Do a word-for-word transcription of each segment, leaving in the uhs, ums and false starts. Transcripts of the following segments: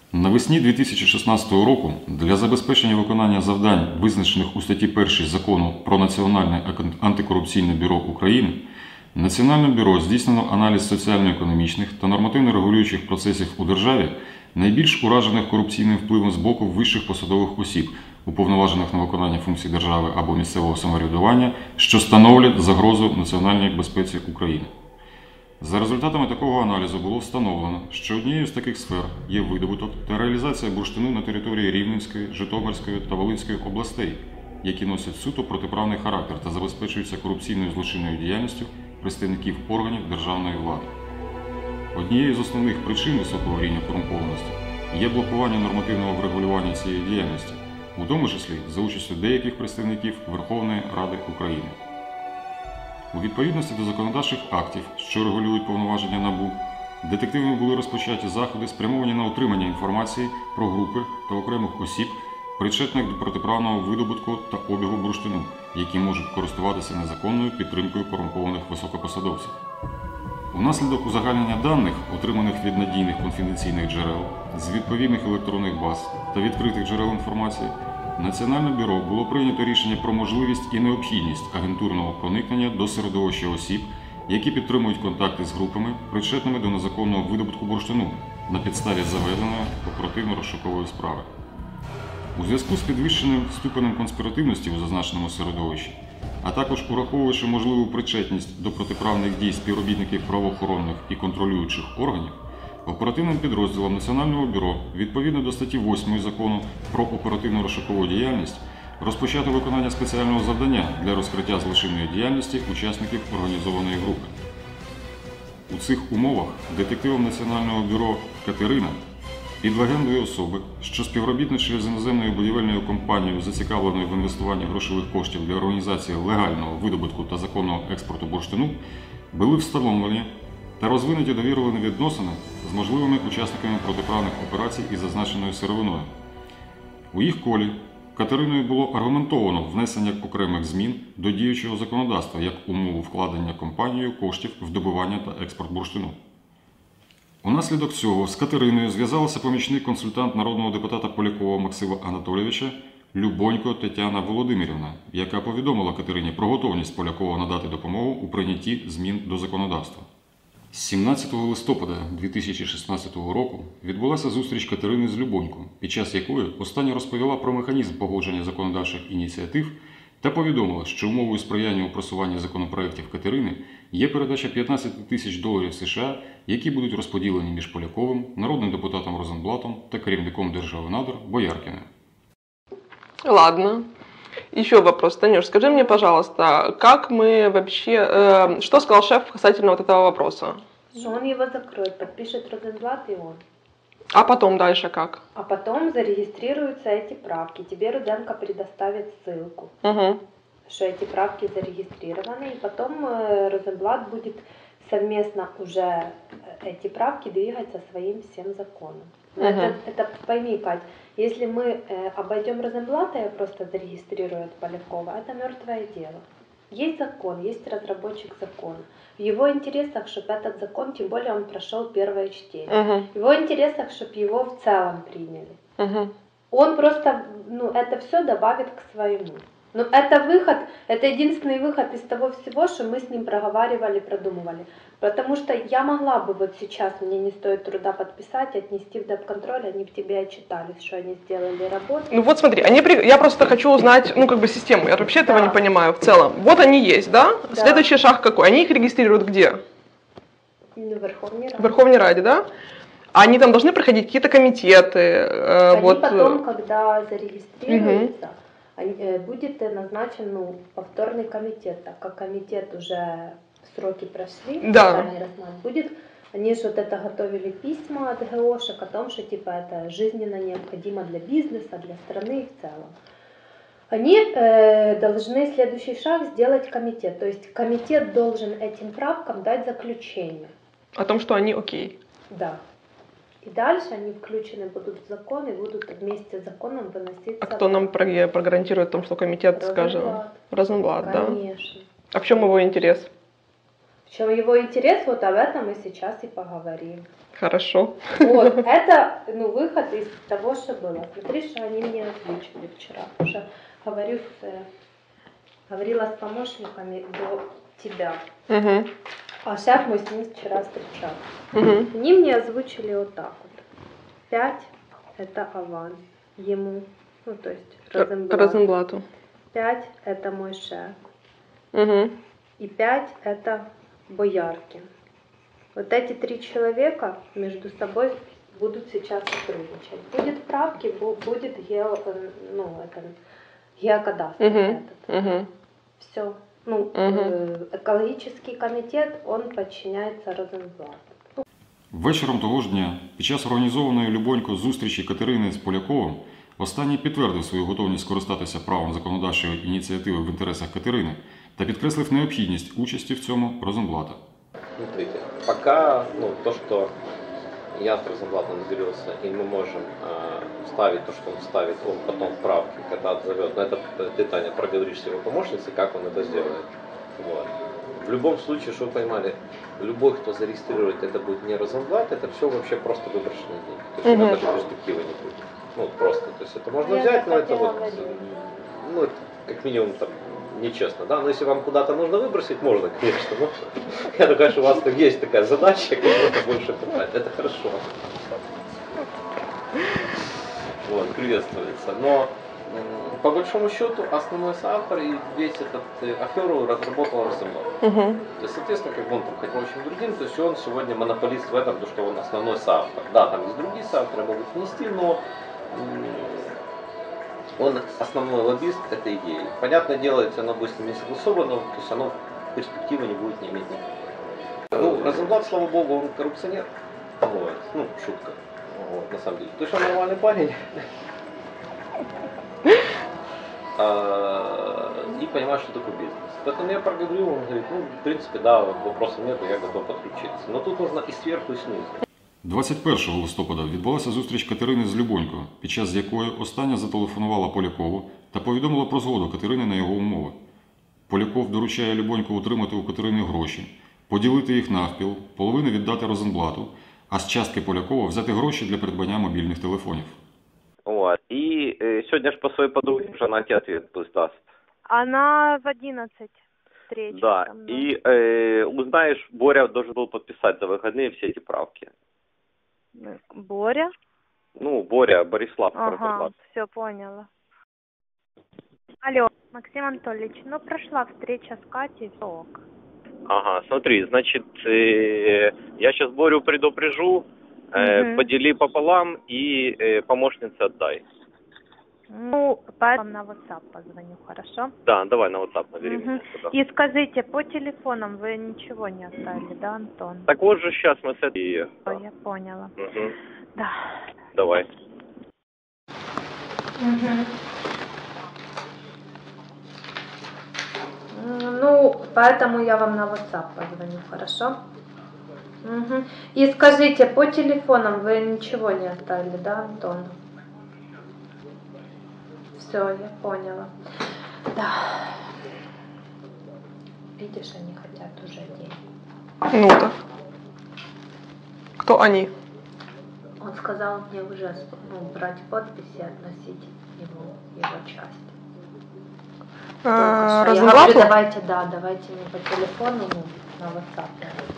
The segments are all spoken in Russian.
Навесні дві тисячі шістнадцятого року для забезпечення виконання завдань, визначених у статті першій Закону про Національне антикорупційне бюро України, Національним бюро здійснено аналіз соціально-економічних та нормативно-регулюючих процесів у державі, найбільш уражених корупційним впливом з боку вищих посадових осіб, уповноважених на виконання функцій держави або місцевого самоврядування, що становлять загрозу національній безпеці України. За результатами такого аналізу було встановлено, що однією з таких сфер є видобуток та реалізація бурштину на території Рівненської, Житомирської та Волинської областей, які носять суто протиправний характер та забезпечуються корупційною злочинною діяльністю представників органів державної влади. Однією з основних причин високого рівня корумпованості є блокування нормативного врегулювання цієї діяльності, у тому числі за участю деяких представників Верховної Ради України. У відповідності до законодавчих актів, що регулюють повноваження НАБУ, детективами були розпочаті заходи, спрямовані на отримання інформації про групи та окремих осіб, причетних до протиправного видобутку та обігу бурштину, які можуть користуватися незаконною підтримкою корумпованих високопосадовців. Унаслідок узагальнення даних, отриманих від надійних конфіденційних джерел, з відповідних електронних баз та відкритих джерел інформації, Національне бюро було прийнято рішення про можливість і необхідність агентурного проникнення до середовища осіб, які підтримують контакти з групами, причетними до незаконного видобутку бурштину на підставі заведеної оперативно-розшукової справи. У зв'язку з підвищеним ступенем конспіративності у зазначеному середовищі, а також ураховуючи можливу причетність до протиправних дій співробітників правоохоронних і контролюючих органів, оперативним підрозділом Національного бюро, відповідно до статті восьмої Закону про оперативно-розшукову діяльність, розпочато виконання спеціального завдання для розкриття злочинної діяльності учасників організованої групи. У цих умовах детективом Національного бюро Катерина під легендою особи, що співробітничає з іноземною будівельною компанією, зацікавленою в інвестуванні грошових коштів для організації легального видобутку та законного експорту бурштину, були встановлені та розвинуті довірливі відносини з можливими учасниками протиправних операцій із зазначеною сировиною. У їх колі Катериною було аргументовано внесення окремих змін до діючого законодавства як умову вкладення компанією коштів в добування та експорт бурштину. Унаслідок цього з Катериною зв'язалася помічник-консультант народного депутата Полякова Максима Анатолійовича Любонько Тетяна Володимирівна, яка повідомила Катерині про готовність Полякова надати допомогу у прийнятті змін до законодавства. сімнадцятого листопада дві тисячі шістнадцятого року відбулася зустріч Катерини з Любонько, під час якої остання розповіла про механізм погодження законодавчих ініціатив та повідомила, що умовою сприяння у просуванні законопроєктів Катерини є передача п'ятнадцять тисяч доларів США, які будуть розподілені між Поляковим, народним депутатом Розенблатом та керівником Держгеонадр Бояркіним. Ладно. Еще вопрос, Танюш, скажи мне, пожалуйста, как мы вообще, э, что сказал шеф касательно вот этого вопроса? Что он его закроет, подпишет Розенблат и он. А потом дальше как? А потом зарегистрируются эти правки. Тебе Руденко предоставит ссылку, Угу. что эти правки зарегистрированы. И потом э, Розенблат будет совместно уже эти правки двигать со своим всем законом. Угу. Это, это пойми, Кать, если мы э, обойдем Розенблата и просто зарегистрирует Полякова, это мертвое дело. Есть закон, есть разработчик закона. В его интересах, чтобы этот закон, тем более он прошел первое чтение, Угу. в его интересах, чтобы его в целом приняли. Угу. Он просто, ну, это все добавит к своему. Но это выход, это единственный выход из того всего, что мы с ним проговаривали, продумывали. Потому что я могла бы вот сейчас, мне не стоит труда подписать, отнести в депконтроль, они в тебе отчитались, что они сделали работу. Ну вот смотри, они при... я просто хочу узнать, ну как бы систему, я вообще этого Да. не понимаю в целом. Вот они есть, да? Да. Следующий шаг какой? Они их регистрируют где? Ну, в Верховной В Раде. Верховной Раде, да? А они там должны проходить какие-то комитеты, э, Они вот... потом, когда зарегистрируются, они, э, будет э, назначен ну, повторный комитет, так как комитет уже сроки прошли, Да. специальный размат, будет, они же вот это готовили письма от ГОшек о том, что типа это жизненно необходимо для бизнеса, для страны в целом. Они э, должны следующий шаг сделать комитет, то есть комитет должен этим правкам дать заключение. О том, что они окей. Да. И дальше они включены будут в закон и будут вместе с законом выноситься. А кто нам про- прогарантирует о том, что комитет Розенблат. скажет? Розенблат, да? Конечно. А в чем его интерес? В чем его интерес, вот об этом мы сейчас и поговорим. Хорошо. Вот, это, ну, выход из того, что было. Смотри, что они мне озвучили вчера. Уже говорю с, говорила с помощниками до тебя. Угу. А шеф мой с ним вчера встречал. Угу. Они мне озвучили вот так вот. Пять – это аванс ему, ну, то есть Розенблат. Розенблату. Пять – это мой шеф. Угу. И пять – это Бояркин. Вот эти три человека между собой будут сейчас сотрудничать. Будет правки, будет гео, ну, это, геокадастр. Угу. Этот. Угу. Все. Ну, Угу. э, экологический комитет, он подчиняется Розенблату. Вечором того ж дня, під час організованої Любонько зустрічі Катерини з Поляковим, останній підтвердив свою готовність скористатися правом законодавчої ініціативи в інтересах Катерини та підкреслив необхідність участі в цьому Розенблата. Смотрите, пока ну, то, что я с Розенблатом договорился, и мы можем э, вставить то, что он вставит, он потом в правки, когда отзовет. Но это ты, Таня, проговоришь с его помощницей, как он это сделает. Вот. В любом случае, чтобы вы понимали, любой, кто зарегистрирует, это будет не Розенблат, это все вообще просто выброшенные деньги. То есть Мгм. даже перспективы не будет. Ну, вот просто. То есть это можно Я взять, так но и это вот, говорила. ну, это как минимум там нечестно, да, но если вам куда-то нужно выбросить, можно, конечно, но я думаю, конечно, у вас там есть такая задача, как-то больше пытать, это хорошо. Вот, приветствуется, но м, по большому счету основной соавтор и весь этот э, аферу разработал Розенблат. Угу. То есть, соответственно, как бы он там хотел очень другим, то есть он сегодня монополист в этом, то что он основной соавтор. Да, там есть другие соавторы, могут внести, но м, он основной лоббист этой идеи. Понятное дело, если оно будет с ним не согласовано, то есть оно перспективы не будет не иметь никакой. Ну, Розенблат, слава богу, он коррупционер. Вот. Ну, шутка. Вот, на самом деле. То есть он нормальный парень. А, и понимает, что такое бизнес. Поэтому я проговорил, он говорит, ну, в принципе, да, вопросов нет, я готов подключиться. Но тут нужно и сверху, и снизу. двадцять першого листопада відбулася зустріч Катерини з Любонько, під час якої остання зателефонувала Полякову та повідомила про згоду Катерини на його умови. Поляков доручає Любонько утримати у Катерини гроші, поділити їх навпіл, половину віддати Розенблату, а з частки Полякова взяти гроші для придбання мобільних телефонів. Вот. И э, сегодня же по своей подруге уже она тебе ответ пусть даст. Она в одиннадцать встреча. Да. со мной. И э, узнаешь, Боря должен был подписать за выходные все эти правки. Боря? Ну, Боря, Борислав. Ага, Розенблат. все поняла. Алло, Максим Анатольевич, ну прошла встреча с Катей, всё ок. Ага, смотри, значит, э, я сейчас Борю предупрежу, э, Мгм. подели пополам и э, помощнице отдай. Ну, поэтому на WhatsApp позвоню, хорошо? Да, давай на WhatsApp набери Мгм. меня сюда. И скажите, по телефонам вы ничего не оставили, да, Антон? Так вот же сейчас мы с этой... Ой, я поняла. Мгм. Да. Давай. Мгм. Ну, поэтому я вам на WhatsApp позвоню, хорошо? Мгм. И скажите, по телефонам вы ничего не оставили, да, Антон? Все, я поняла. Да. Видишь, они хотят уже денег. Ну так. Кто они? Он сказал мне уже ну, брать подписи и относить его, его часть. А, Я говорю, Розенблату? давайте, да, давайте мне по телефону, ну, на WhatsApp.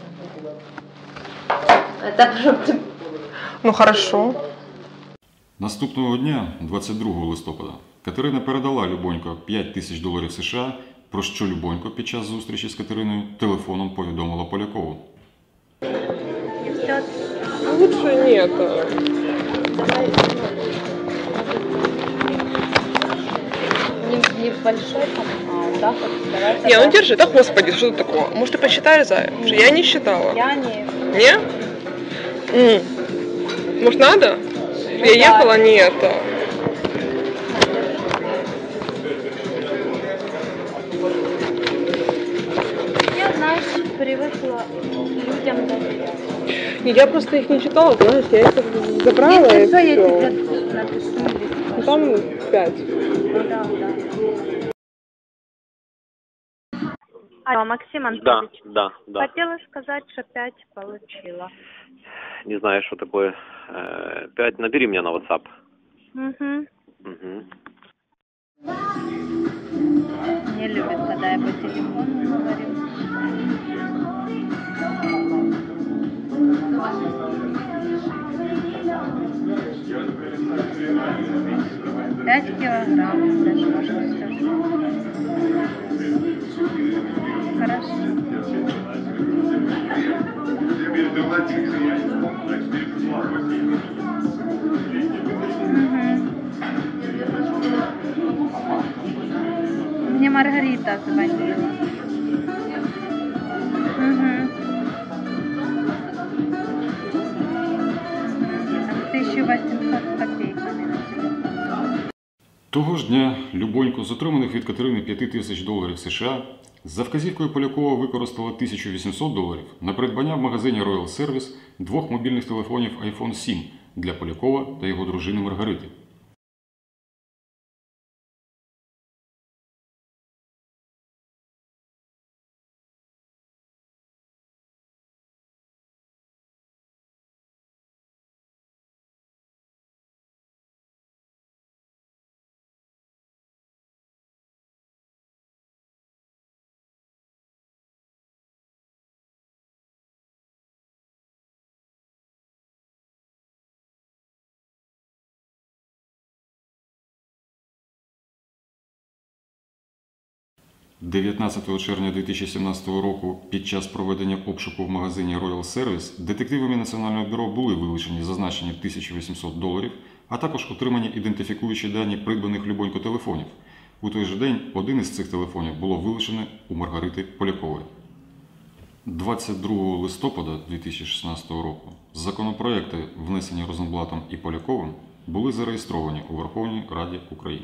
Это чтобы... Ну хорошо. Наступного дня, двадцять другого листопада, Катерина передала Любонько п'ять тисяч доларів США, про що Любонько під час зустрічі з Катериною телефоном повідомила Полякову. И все. Лучше нет. Не, не большой там, а да, вот давайте. Не, ну держи, да господи, что это такое? Может, ты посчитали, Зая? Что я не считала. Я не... Не? М. Может, надо? Ну Я да. ехала, не это. Я, знаешь, привыкла людям доверять. Не, я просто их не читала, знаешь, я их забрала Если и что, я всё. тебе напишу. или Ну, скажу. там пять. Да, да. Алло, Максим Да, Анатольевич. да, да. Хотела сказать, что пять получила. Не знаю, что такое. Э, Пять. Набери меня на WhatsApp. Угу. Угу. Не любит, когда я по телефону говорю. Пять килограмм. Даже можно сказать. Хорошо. Угу. Мне Маргарита звонила. Угу. Там тысяча восемьсот с копейками на телефон. Того ж дня Любонько з отриманих від Катерини п'яти тисяч доларів США за вказівкою Полякова використала тисячу вісімсот доларів на придбання в магазині Royal Service двох мобільних телефонів айфон сім для Полякова та його дружини Маргарити. дев'ятнадцятого червня дві тисячі сімнадцятого року під час проведення обшуку в магазині Royal Service детективами Національного бюро були вилучені зазначені тисяча вісімсот доларів, а також отримані ідентифікуючі дані придбаних Любонько телефонів. У той же день один із цих телефонів було вилучене у Маргарити Полякової. двадцять другого листопада дві тисячі шістнадцятого року законопроекти, внесені Розенблатом і Поляковим, були зареєстровані у Верховній Раді України.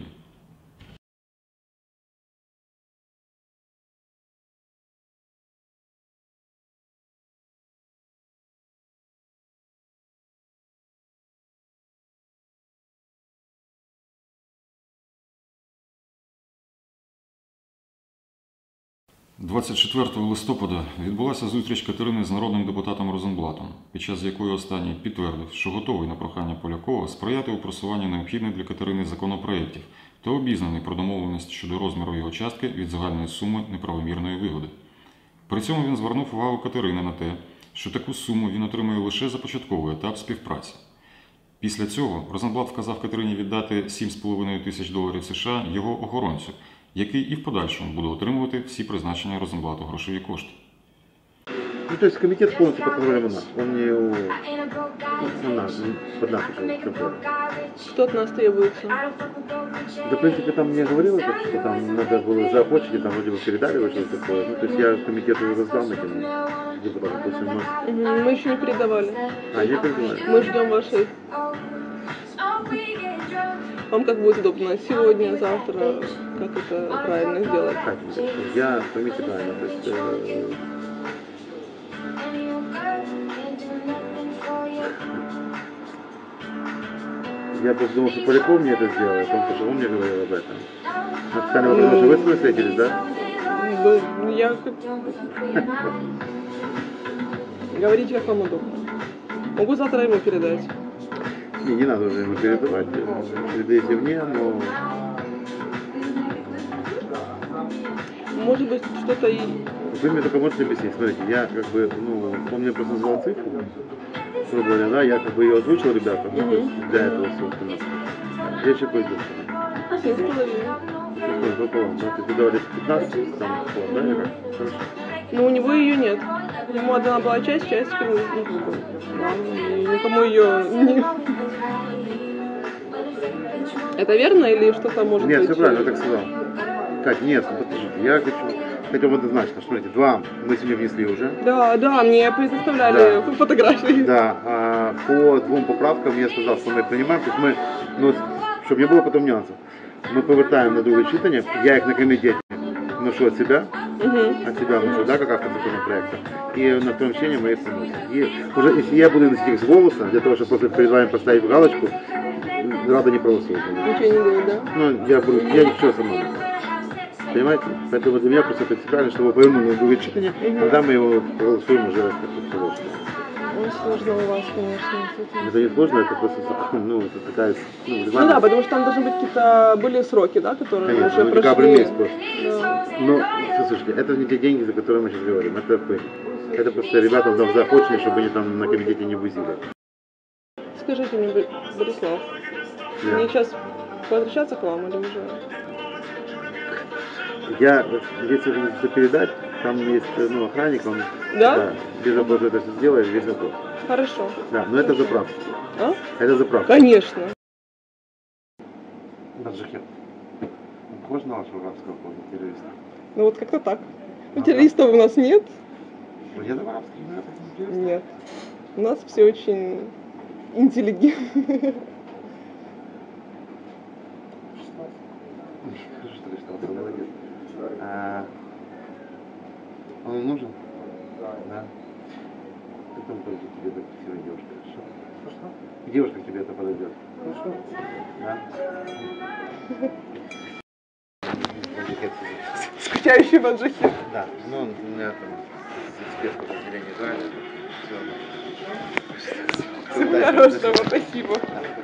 двадцять четвертого листопада відбулася зустріч Катерини з народним депутатом Розенблатом, під час якої останній підтвердив, що готовий на прохання Полякова сприяти у просуванні необхідних для Катерини законопроєктів та обізнаний про домовленість щодо розміру його частки від загальної суми неправомірної вигоди. При цьому він звернув увагу Катерини на те, що таку суму він отримує лише за початковий етап співпраці. Після цього Розенблат вказав Катерині віддати сім з половиною тисяч доларів США його охоронцю, який і в подальшому буде отримувати всі призначення Розенблату грошові кошти. Ну, то есть комитет полностью под контролем у нас. Он не у, у нас, не под нашим контролем. Что от нас требуется? Да, в принципе, там мне говорилось, что там надо было за почте, там вроде бы передали вот что-то такое. Ну, то есть я комитету раздал на тему депутатов. То есть у нас... Мгм, мы еще не передавали. А, не передавали. Мы ждем вашей. Вам как будет удобно? Сегодня, завтра? Как это правильно сделать? Так, я, поймите правильно, то есть... Э, я просто думал, что Поляков мне это сделал, потому что он мне говорил об этом. На специальный вопрос, что вы с ним встретились, да? Ну, я... Говорите, как вам удобно. Могу завтра ему передать. Не, не надо уже ему передавать, передайте мне, но... Может быть, что-то и... Вы мне только можете объяснить, смотрите, я как бы, ну, он мне просто назвал цифру, грубо говоря, да, я как бы ее озвучил ребятам, ну, то есть для этого, собственно. Я еще пойду. Семь с половиной. Ну, пополам, да, то есть вы говорите пятнадцать, там, вот, да, или как? Хорошо. Но у него ее нет. Ему отдана была часть, часть теперь не другой. Ладно, и никому ее не... Это верно или что-то может Нет, быть? все правильно, я так сказал. Кать, нет, подождите, я хочу, хотел бы однозначно, смотрите, два мы сегодня внесли уже. Да, да, мне предоставляли Да. фотографии. Да, а по двум поправкам я сказал, что мы их принимаем, то есть мы, ну, чтобы не было потом нюансов, мы повертаем на друге читання, я их на комитете вношу от себя, Угу. от себя вношу, да, как автор законопроекта, и на втором чтении мы их приносим. И уже, если я буду носить их с голоса, для того, чтобы после перед вами поставить галочку, Рада не проголосует. Ничего не делать, да? Ну, я буду, я ничего со мной. Понимаете? Поэтому для меня просто принципиально, чтобы его повернули на другое читание, тогда мы его проголосуем уже как положено. Ой, сложно у вас, конечно. с этим. Это не сложно, это просто закон, ну, это такая, ну, Ну регламент. да, потому что там должны быть какие-то были сроки, да, которые Конечно, уже ну, декабрь прошли. месяц просто. Да. Ну, слушайте, это не те деньги, за которые мы сейчас говорим. Это, это просто ребята там захочели, чтобы они там на комитете не бузили. Скажите мне, Бо- Борислав, Да. мне сейчас возвращаться к вам или уже? Я, если вы хотите передать, там есть ну, охранник, он Да? без вопросов это все сделает, весь вопрос. Хорошо. Да, но это заправка. А? Это заправка. Конечно. Баджахет. Похож на вашего арабского террориста? Ну вот как-то так. Ну, террористов у нас нет. Я думаю, арабский террорист. Нет. У нас все очень интеллигентно. Хорошо, что ты что, молодец. А, он нужен? Да. Потом подойдет тебе эта красивая девушка. Хорошо? Что? Девушка к тебе это подойдет. Хорошо. Да? Баджахет сидит. Скучающий Баджахет. Да, ну он у меня там спецподразделение Израиля. Все. Всего хорошего, спасибо.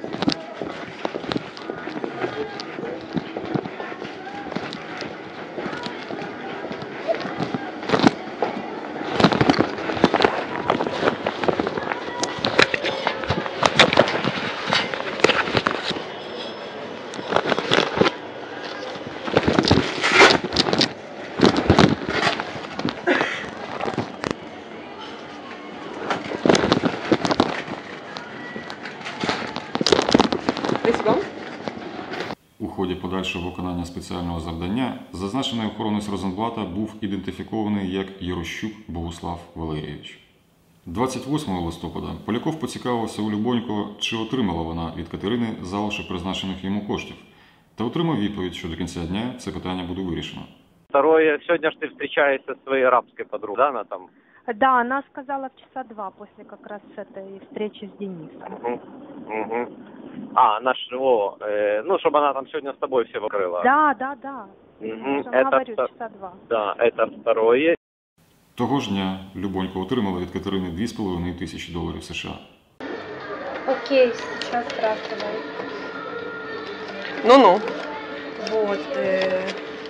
Спасибо. У ході подальшого виконання спеціального завдання зазначений охоронець Розенблата був ідентифікований як Єрощук Богуслав Валерійович. двадцять восьмого листопада Поляков поцікавився у Любонько, чи отримала вона від Катерини залишок призначених йому коштів, та отримав відповідь, що до кінця дня це питання буде вирішено. Второе, сегодня ж ты встречаешься со своей арабской подругой, да, она там? Да, она сказала в часа два после как раз этой встречи с Денисом. Угу. Угу. А, она ж, о, э, ну, чтобы она там сегодня с тобой все выкрыла. Да, да, да. Угу. Я же вам говорю, вто- часа два. Да, это второе. Того ж дня Любонько отримала від Катерини дві з половиною тисячі доларів США. Окей, сейчас спрашиваю. Ну-ну. Вот. Э...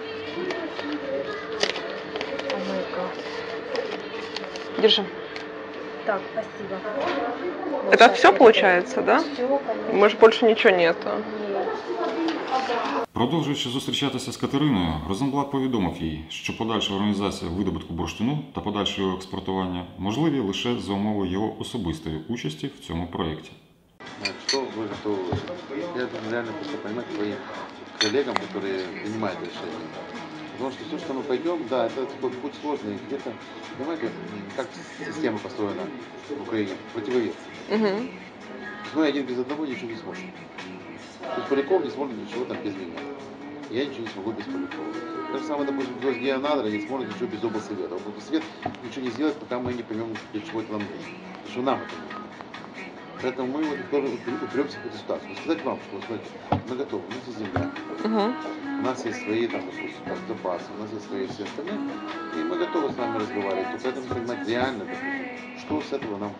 О май гад. Держи. Так, спасибо. Это все получается, да? Все, конечно. Может, больше ничего нету? Нет. Продовжуючи зустрічатися з Катериною, Розенблат повідомив їй, що подальша організація видобутку бурштину та подальше його експортування можливі лише за умови його особистої участі в цьому проєкті. Что вы готовы? Я должен реально просто поймать своим коллегам, которые принимают решения. Потому что все, что мы пойдем, да, это такой путь сложный. Где-то, понимаете, как система построена в Украине, противовес. Угу. Мы один без одного ничего не сможем. То есть Поляков не сможет ничего там без меня. Я ничего не смогу без Полякова. То же самое, допустим, геонадра не сможет ничего без облсовета. Облсовет ничего не сделает, пока мы не поймем, для чего это нам нужно. Потому что нам это нужно. Поэтому мы вот тоже упремся в эту ситуацию. Но сказать вам, что смотрите, мы готовы, у нас есть земля, Угу. у нас есть свои там, допустим, там, запасы, у нас есть свои все остальные, и мы готовы с вами разговаривать. Только поэтому понимать реально, допустим, что с этого нам.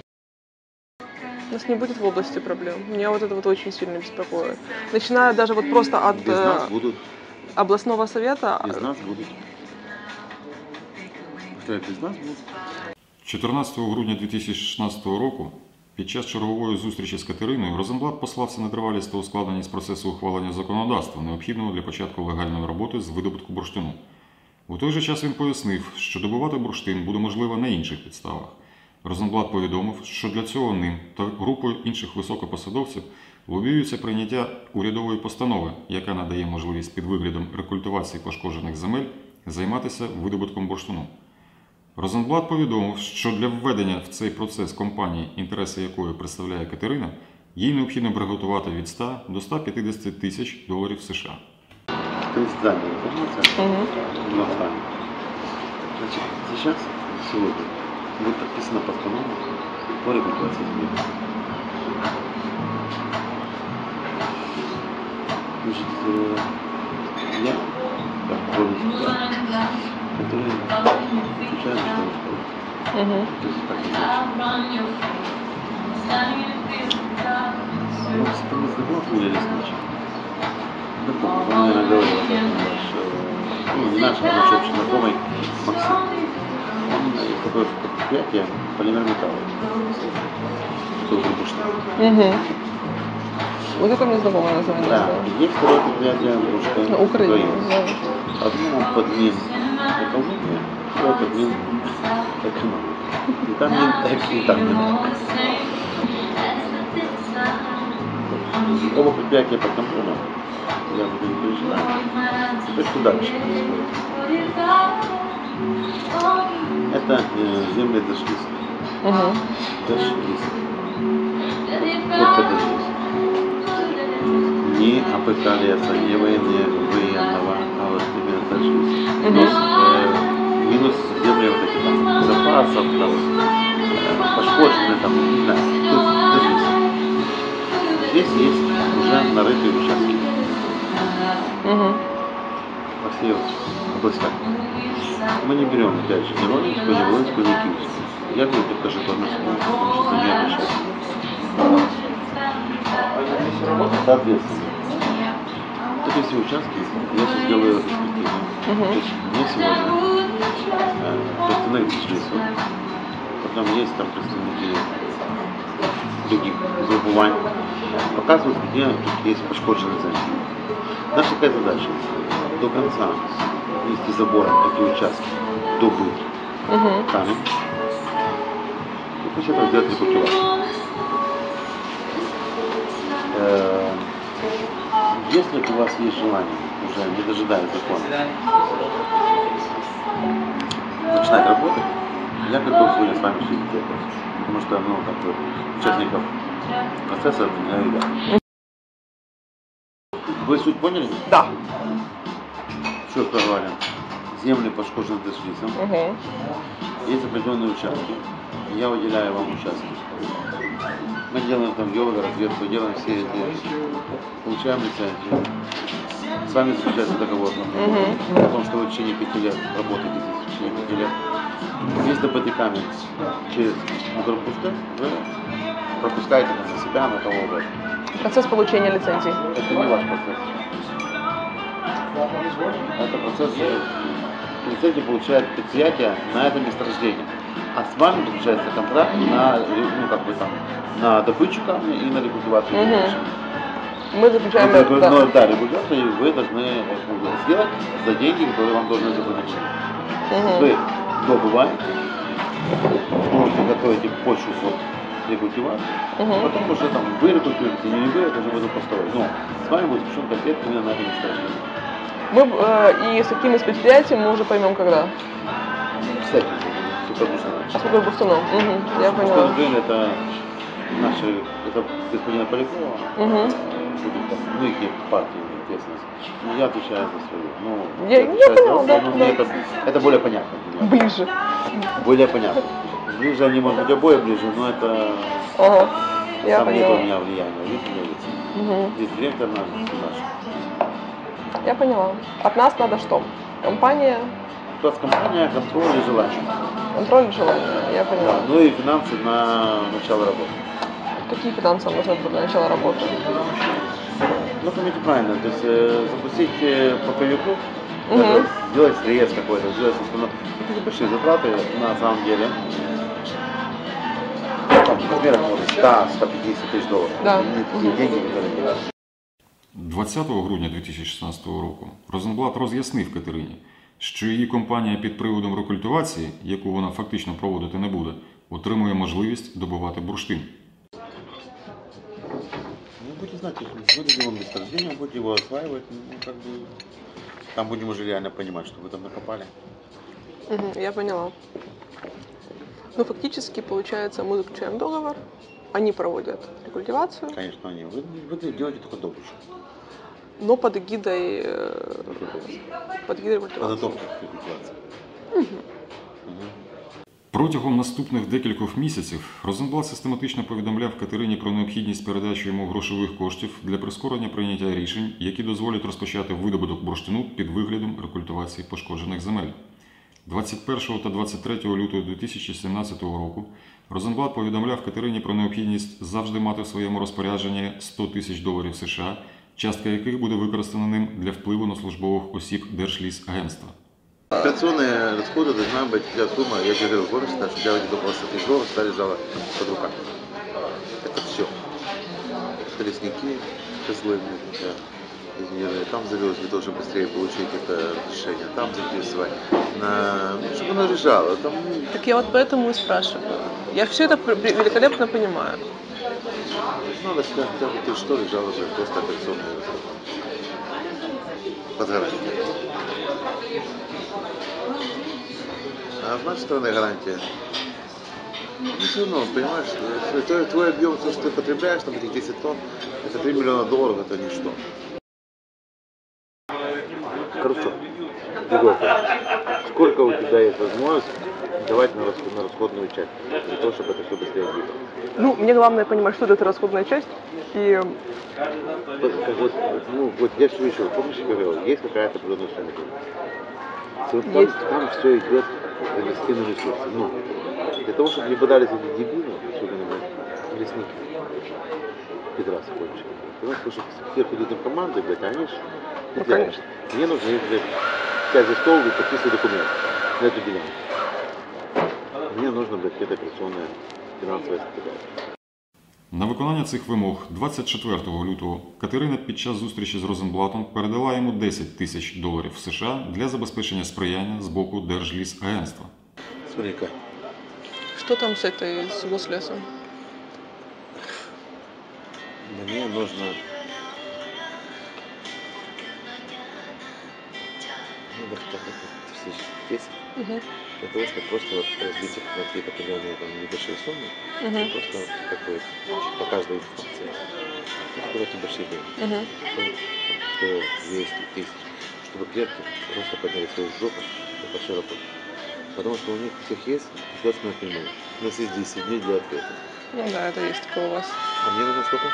У нас не будет в области проблем. Меня вот это вот очень сильно беспокоит. Начиная даже вот просто от Без нас э, будут, областного совета. без нас будут. Повторяю, без нас будут. чотирнадцятого грудня дві тисячі шістнадцятого року під час чергової зустрічі з Катериною Розенблат послався на тривалість та ускладненість процесу ухвалення законодавства, необхідного для початку легальної роботи з видобутку бурштину. У той же час він пояснив, що добувати бурштин буде можливо на інших підставах. Розенблат повідомив, що для цього ним та групою інших високопосадовців лобіюється прийняття урядової постанови, яка надає можливість під виглядом рекультивації пошкоджених земель займатися видобутком бурштину. Розенблат повідомив, що для введення в цей процес компанії, інтереси якої представляє Катерина, їй необхідно приготувати від ста до ста п'ятдесяти тисяч доларів США. Конституционная информация Угу. на стане. Значит, сейчас, сегодня, будет подписана постанова по регуляции земли. Значит, э, я, да, входит сюда, который включает что Мгм. то есть так не значит. Ну, с тобой знакомы были лесничий? Да помню, он, наверное, говорил об этом наш, э, ну, не наш, а наш общий знакомый Максим. Он э, есть такое предприятие полимер металла. Тоже бурштин. Мгм. Вот это мне знакомое название. Да, есть второе предприятие бурштин Да. Украина. Да. Одно под Мин экология, второе под Мин экономика. И там Мин экс, и там Мин экс. Оба предприятия под контролем. Я буду не переживать. Теперь что дальше происходит? Это э, земли дошлись. Мгм. Дошлись. Только дошлись. Не АПК леса, не военные, военного, а вот именно дошлись. Минус, э, минус земли вот эти там запасов, там, э, пошкодженные, там, не знаю. Тут дошлись. Здесь есть уже нарытые участки. Мгм. Во всей областях. Мы не берем, опять же, ни Ровенскую, ни Волынскую, ни Киевскую. Я говорю только Житомирскую, потому что за нее отвечаю. Соответственно, вот эти все участки я сейчас делаю перспективы. Мгм. То есть мне сегодня э, представник Шлису, потом есть там представники других группований, показывают, где есть пошкодженные земли. Наша такая задача до конца вместе с забором эти участки добыть Мгм. камень и после этого сделать рекультивацию. Э, Если у вас есть желание, уже не дожидаясь закона, начинать работать, я готов сегодня с вами все это делать. Потому что, ну, как бы, участников процесса это не ребят. Вы суть поняли? Да. Что сказали? Земли пошкоджены дождицем. Мгм. Есть определенные участки. Я выделяю вам участки. Мы делаем там геологоразведку, делаем все эти вещи. Получаем лицензию. С вами заключается договор Мгм. о том, что вы в течение пяти лет работаете здесь, в течение пяти лет. Весь добытый камень через мудропусты вы пропускаете там на себя, на кого угодно. Процесс получения лицензии. Это не ваш процесс. Это процесс, лицензию получает предприятие на это месторождение. А с вами заключается контракт на, ну, как бы там, на добычу камня и на рекультивацию. Мгм. дальше. Мы заключаем... Ну, регу- да. но, да, регуляцию вы должны ну, сделать за деньги, которые вам должны заплатить. Мгм. Вы добываете, можете готовить почву под рекультивацию, Мгм. потом уже там вы рекультируете, не вы, это уже будет построить. Но с вами будет заключен конкрет именно на этом месторождении. Мы, э, и с каким из предприятий мы уже поймем, когда. С этим, сухопутным. А сколько Бурштином? Угу. Я поняла. Бурштин это наши, это господина Полякова, Угу. будет там, ну их партии, ответственность. Но я отвечаю за свою. Ну, Я- я отвечаю за поняла, это, да, но да. мне это, это более понятно. для меня. Ближе. Более понятно. Ближе они, может быть, обои ближе, но это Ага. Я там нет у поняла. меня влияния. Видите, у меня лица. Угу. Здесь директор наш, здесь наш. Я поняла. От нас надо что? Компания, У нас компания, контроль и желание. контроль и желание. Я поняла. Ну и финансы на начало работы. Какие финансы нам нужны для начала работы? Ну, поймите правильно, то есть э, запустить э, поповику, Мгм. это сделать срез какой-то, сделать установку. Это большие затраты на самом деле. Там, в размерах может сто - сто пятьдесят тысяч долларов. Да. Это не такие Мгм. деньги, которые... двадцятого грудня дві тисячі шістнадцятого року Розенблат роз'яснив Катерині, що її компанія під приводом рекультивації, яку вона фактично проводити не буде, отримує можливість добувати бурштин. Ну, будете знать, мы дадим месторождение, будете его осваивать, ну, как бы, там будем уже реально понимать, что вы там накопали. Угу. Я поняла. Ну, фактически, получается, мы заключаем договор, они проводят рекультивацию, Конечно, они. Вы, вы делаете только добычу. но под эгидой, э, под эгидой рекультивации. Подготовка к рекультивации. Мгм. Мгм. Протягом наступних декількох місяців Розенблат систематично повідомляв Катерині про необхідність передачі йому грошових коштів для прискорення прийняття рішень, які дозволять розпочати видобуток бурштину під виглядом рекультивації пошкоджених земель. двадцять першого та двадцять третього лютого дві тисячі сімнадцятого року Розенблат повідомляв Катерині про необхідність завжди мати в своєму розпорядженні сто тисяч доларів США, частка яких буде використана ним для впливу на службових осіб Держлісагентства. Операционные расходы должна быть вся сумма, я тебе говорил, помнишь, что для этих двадцать тысяч долларов всегда лежала под руками. Это все. Это лесники, козлы, да, инженеры, там завез для того, чтобы быстрее получить это решение, там записывать, на... чтобы оно лежало. Там... Так я вот поэтому и спрашиваю. Я все это пр- великолепно понимаю. Надо сказать, хотя бы ты что лежало же просто операционные расходы. Под гарантией. А с нашей стороны гарантия. Ну, все равно, понимаешь, твой, твой объем, то, что ты потребляешь, там этих десять тонн, это три миллиона долларов, это ничто. Хорошо. Другой вопрос. Сколько у тебя есть возможность давать на, расход, на расходную часть, для того, чтобы это все быстрее двигалось? Ну, мне главное понимать, что это расходная часть. И Вот, вот, ну, вот я все еще, помнишь, я говорил, есть какая-то определенная сумма. Вот там, Есть. там все идет за инвестиционные ресурсы. Но для того, чтобы не подались эти дебилы, особенно лесники, пидрасы конченые, потому что сверху идут команды, блядь, а они же Ну, конечно. мне нужно их, блядь, взять за стол и подписывать документ на эту делянку. Мне нужно, блядь, какая-то операционная финансовая составляющая. На виконання цих вимог двадцять четвертого лютого Катерина під час зустрічі з Розенблатом передала йому десять тисяч доларів США для забезпечення сприяння з боку Держлісагентства. Смотри-ка. что там с этой с гослесом? Мне нужно... Ну, вот так вот тысяч десять. Угу. Для того, чтобы просто вот разбить их на какие-то определенные там небольшие суммы, Угу. просто как бы по каждой инстанции давать небольшие деньги. Угу. сто, двести тысяч, чтобы клетки просто подняли свою жопу и пошли работать. Потому что у них у всех есть государственное пельмени. У нас есть десять дней для ответа. Ну да, это есть такое у вас. А мне нужно сколько?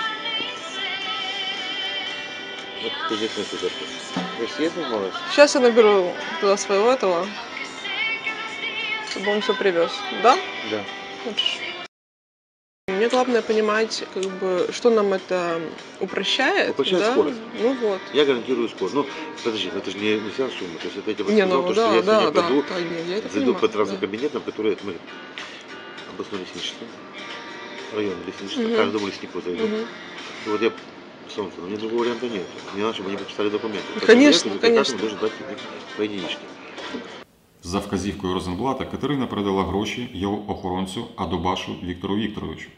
Вот ты здесь на сюда. То есть есть возможность? Сейчас я наберу туда своего этого, чтобы он все привез. Да? Да. Хорошо. Мне главное понимать, как бы, что нам это упрощает. Упрощает да? скорость. Ну вот. Я гарантирую скорость. Ну, подожди, ну это же не, не вся сумма. То есть это я тебе Не, сказал, ну то, что да, я да, сегодня да, пойду, да, не, я это зайду понимаю, по разным да. кабинетам, которые, смотри, областное лесничество, районное лесничество, Мгм. каждому леснику зайду. Мгм. И вот я, солнце, но мне другого варианта нет. Мне надо, чтобы они подписали документы. Ну, Каждый конечно, клиент, каждый конечно. должен брать по единичке. За вказівкою Розенблата Катерина передала гроші його охоронцю Адобашу Віктору Вікторовичу.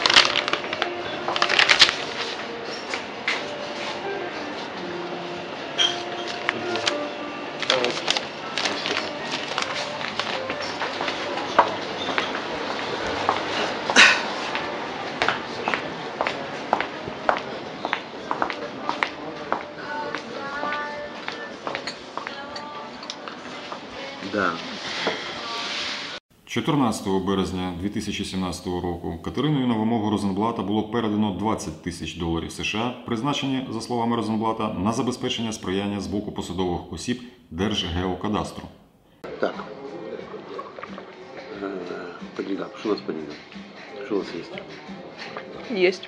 Да. чотирнадцятого березня дві тисячі сімнадцятого року Катериною на вимогу Розенблата було передано двадцять тисяч доларів США, призначені, за словами Розенблата, на забезпечення сприяння з боку посадових осіб Держгеокадастру. Так. Э, По деньгам. Что у нас по деньгам? Что у нас есть? Есть.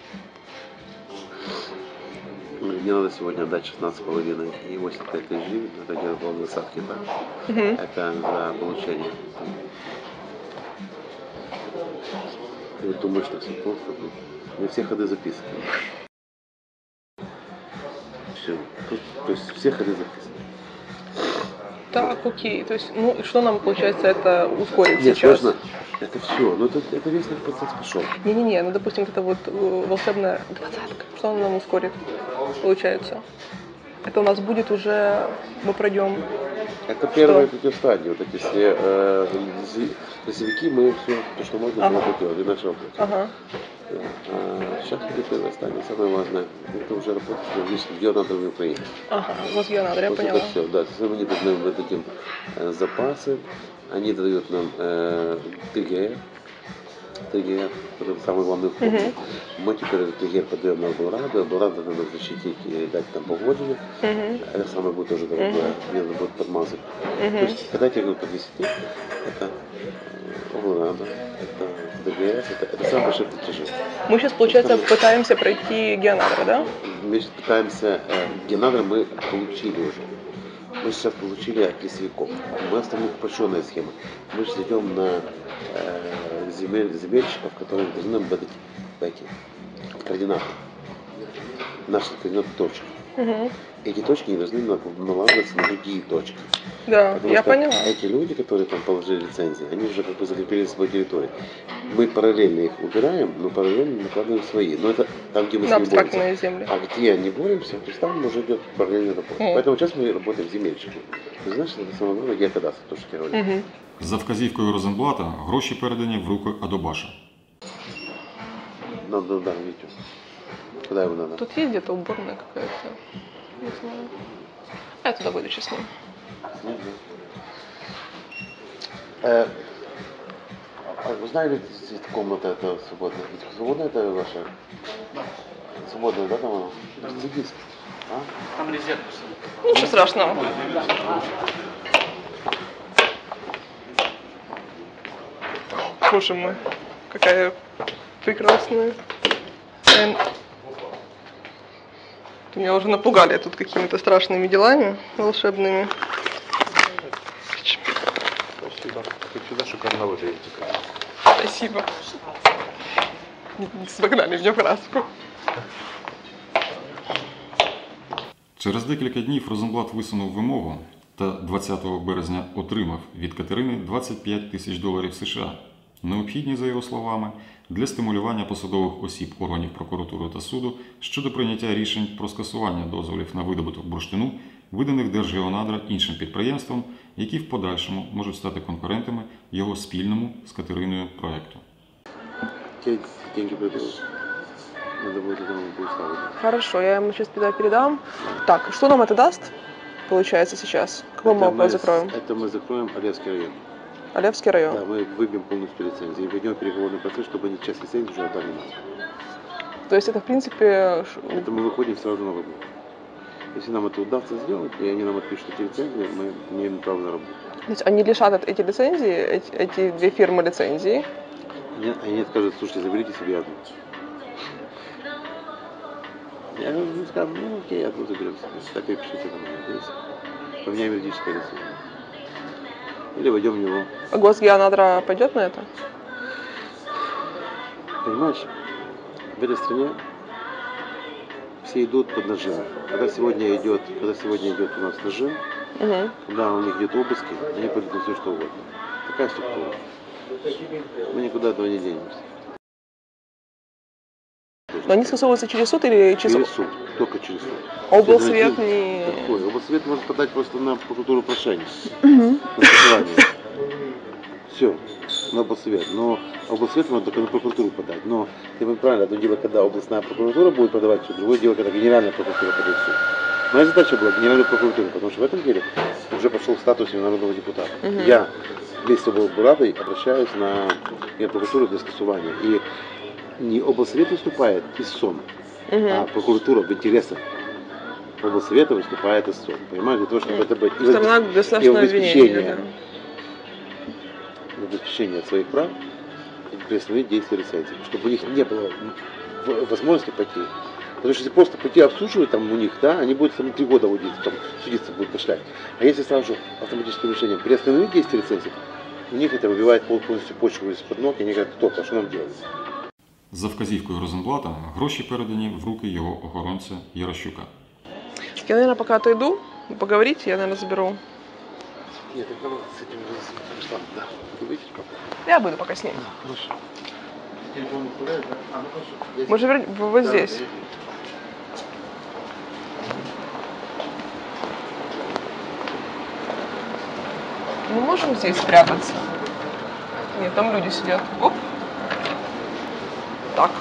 Мне надо сегодня отдать шестнадцать с половиной и восемьдесят пять тысяч гривен. Это где-то пол двадцатки, так? Угу. Это за получение. Ты вот думаешь, что все просто? У меня все ходы записаны. Все. Тут, то есть все ходы записаны. Так, окей. То есть, ну, что нам, получается, это ускорит Нет, сейчас? сложно. Это все. Ну это, это весь наш процесс пошел. Не-не-не, ну, допустим, это вот э, волшебная двадцатка. Что она нам ускорит, получается? Это у нас будет уже, мы пройдем Это первая эти стадии. Вот эти все э, газовики, мы все, то, что можно, Ага. было делать, иначе работать. Ага. А сейчас будет первая стадия, самое важное, это уже работа с геонадровой Украине. Ага, Мосгеонадр, я Вот поняла. это все, да, они дают нам дадим э, запасы, они дают нам э, ТГР, ТГР, это самый главный вход. Мгм. Мы теперь этот ТГР подаем на Белраду, а Белраду надо защитить и дать там погоджение. Мгм. Это самое будет тоже дорогое, мне надо будет подмазать. Мгм. То есть, когда я говорю по десяти, это Белрада, это ДГС, это, это самые большие платежи. Мы сейчас, получается, пытаемся пройти Геонадр, да? Мы сейчас пытаемся, э, генадр мы получили уже. Мы сейчас получили от лесовиков. Мы оставим упрощенная схема. Мы сейчас идем на э, земель, земельщиков, которые должны нам выдать эти координаты. Наши координаты точек. Угу. Эти точки не должны на- наладываться на другие точки. Да, Потому я что поняла. эти люди, которые там положили лицензии, они уже как бы закрепили свою территорию. Мы параллельно их убираем, но параллельно накладываем свои. Но это там, где мы На с ними боремся. абстрактные земли. А где не боремся, то есть там уже идет параллельная работа. Мгм. Поэтому сейчас мы работаем земельщики. То значит, это самое главное геокадастр, то, что я говорю. Угу. За вказівкою Розенблата гроші передані в руки Адобаша. Надо, да, Витю. Куда его надо? Тут есть где-то уборная какая-то? Не знаю. А я туда выйду сейчас с ним. Мгм. Э, а вы знали, здесь комната это свободная? Ведь свободная это ваша? Свободная, да, там она? Садись. А? Ничего страшного. Боже мой, какая прекрасная. Эм, Меня уже напугали тут какими-то страшными делами волшебными. Спасибо. Ты сюда шикарно выглядите. Спасибо. Согнали меня в краску. Через декілька днів Розенблат висунув вимогу та двадцятого березня отримав від Катерини двадцять п'ять тисяч доларів США, необхідні, за його словами, для стимулювання посадових осіб органів прокуратури та суду щодо прийняття рішень про скасування дозволів на видобуток бурштину, виданих Держгеонадра іншим підприємствам, які в подальшому можуть стати конкурентами його спільному з Катериною проекту. Те деньги придут. Надо будет это будет ставить. Хорошо, я ему сейчас туда передам. Так, что нам это даст, получается, сейчас? Какой мы Это мы, закроем? это мы закроем Олевский район. Олевский район? Да, мы выбьем полностью лицензии и введем переговорный процесс, чтобы они часть лицензии уже отдали нам. То есть это, в принципе, ш- Это мы выходим сразу на выбор. Если нам это удастся сделать, и они нам отпишут эти лицензии, мы имеем право на работу. то есть они лишат от- эти лицензии, эти, эти две фирмы лицензии. Они, они скажут, слушайте, заберите себе одну. Я ну, скажу, ну окей, одну заберем себе. Так и пишите там. Здесь. Поменяем юридическое лицо. Или войдем в него. А Госгеонадра пойдет на это? Понимаешь, в этой стране все идут под нажимом. Когда сегодня идет, когда сегодня идет у нас нажим, Угу. когда у них идет обыски, они пойдут на все что угодно. Такая структура. Мы никуда этого не денемся. Но они скасовываются через суд или через... Через суд, только через суд. Облсвет не... Такой. Облсвет может подать просто на прокуратуру прошение. На скасование. Все, на облсвет. Но облсвет может только на прокуратуру подать. Но ты бы правильно, одно дело, когда областная прокуратура будет подавать в суд, другое дело, когда генеральная прокуратура подает в суд. Моя задача была генеральная прокуратура, потому что в этом деле уже пошел в статусе народного депутата. Мгм. Я вместе с облрадой обращаюсь на прокуратуру для скасования. И не облсвет выступает истцом, а Угу. прокуратура в интересах облсовета выступает истцом. Понимаешь, для того, чтобы это быть и в Сторона обес- и в государственного обвинения. обеспечение, Да. в обеспечение своих прав и приостановить действие лицензии, чтобы у них не было в- возможности пойти. Потому что если просто пойти обслуживать там у них, да, они будут там три года водиться, там судиться будут пошлять. А если сразу же автоматическим решением приостановить действие лицензии, у них это выбивает пол- полностью почву из-под ног, и они говорят, стоп, а что нам делать? За вказівкою Розенблата гроші передані в руки його охоронця Ярощука. Я, наверное, пока отойду, поговорить, я, наверное, заберу. Нет, это надо с этим уже пришла, да. Ты выйдешь пока? Я буду пока с ним. Хорошо. Телефон управляешь, да? А, ну хорошо. Мы же вер- в- вот Да, здесь. да, Мы можем здесь спрятаться? Нет, там люди сидят. Оп. Так.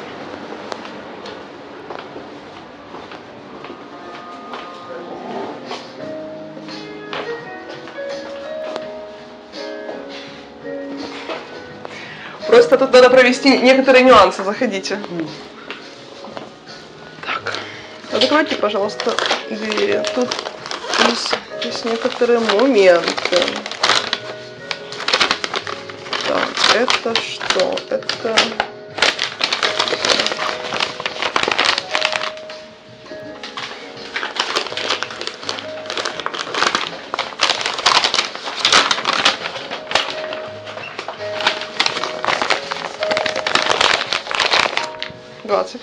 Просто тут надо провести некоторые нюансы. Заходите. Так. Закройте, пожалуйста, двери. Тут есть, есть некоторые моменты. Так, это что? Это... двадцать.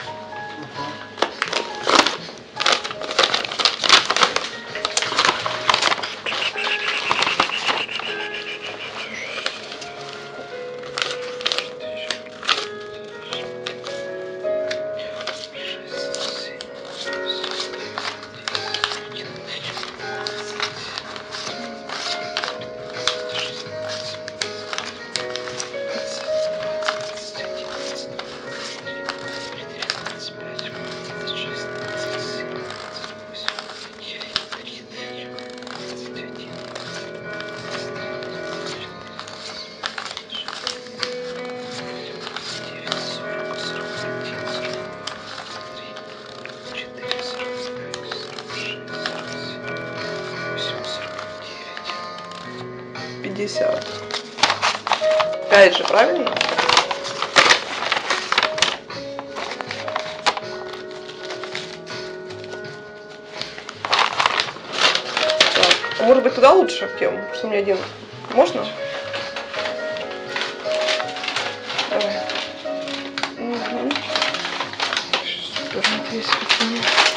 пятьдесят. Опять же, правильно? Так, может быть, туда лучше кем? Что мне один? Можно? Давай. Угу. Здесь почему?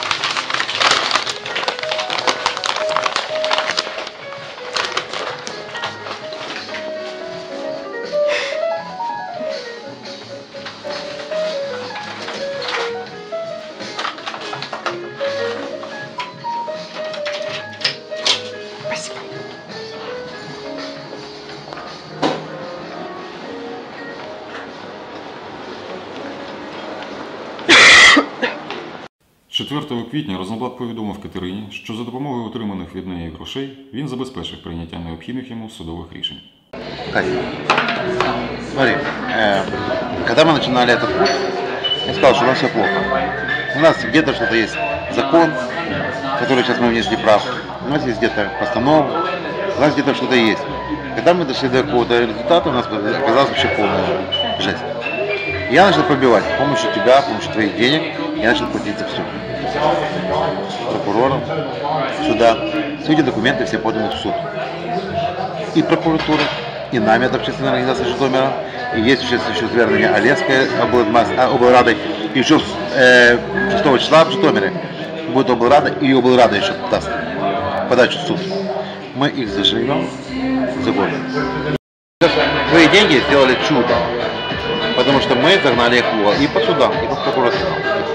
четвертого квітня Розенблат повідомив Катерині, що за допомогою отриманих від неї грошей він забезпечив прийняття необхідних йому судових рішень. Катя, смотри, э, когда мы начинали этот путь, я сказал, что у нас все плохо. У нас где-то что-то есть закон, который сейчас мы внесли прав, у нас есть где-то постанова, у нас где-то что-то есть. Когда мы дошли до какого-то результата, у нас оказалась вообще полная жесть. Я начал пробивать с помощью тебя, с помощью твоих денег, я начал платить за все. Прокурором, суда. Все эти документы все поданы в суд. И прокуратура, и нами, это общественная организация Житомира, и есть сейчас еще звернення Олевской облрадой, и еще э, шестого числа в Житомире будет облрада, и облрада еще даст подачу в суд. Мы их заживем за год. Твои деньги сделали чудо, потому что мы загнали их в угол и по судам, и по прокуратурам.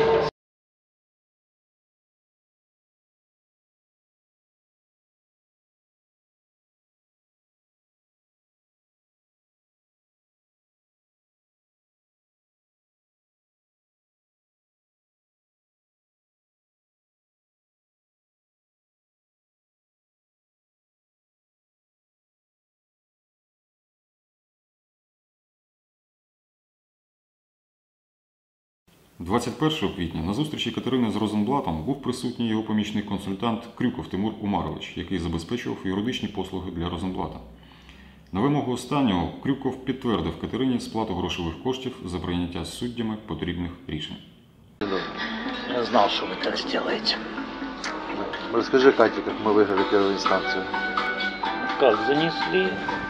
двадцять першого квітня на зустрічі Катерини з Розенблатом був присутній його помічник-консультант Крюков Тимур Умарович, який забезпечував юридичні послуги для Розенблата. На вимогу останнього Крюков підтвердив Катерині сплату грошових коштів за прийняття суддями потрібних рішень. Я знал, что вы так сделаете. Расскажи, Кате, как мы выиграли первую инстанцию. Как, занесли?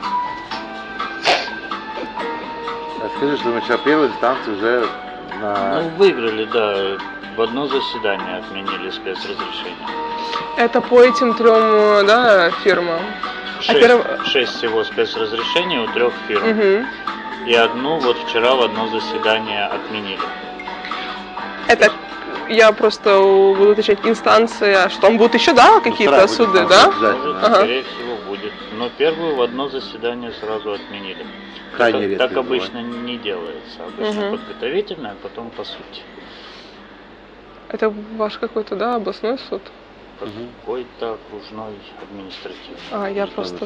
Расскажи, что мы сейчас первую инстанцию уже на... Ну, выиграли, да. В одно заседание отменили спецразрешение. Это по этим трем, да, фирмам? Шесть, а перв... шесть всего спецразрешений у трех фирм. Угу. И одну вот вчера в одно заседание отменили. Это я просто буду уточнять инстанции, а что там будут еще, да, какие-то суды, да? Может, ага. скорее всего, будет. но первую в одно заседание сразу отменили. Крайне Так, редкое так обычно не делается. Обычно Мгм. подготовительное, а потом по сути. Это ваш какой-то, да, областной суд? Какой-то окружной административный. А, я просто...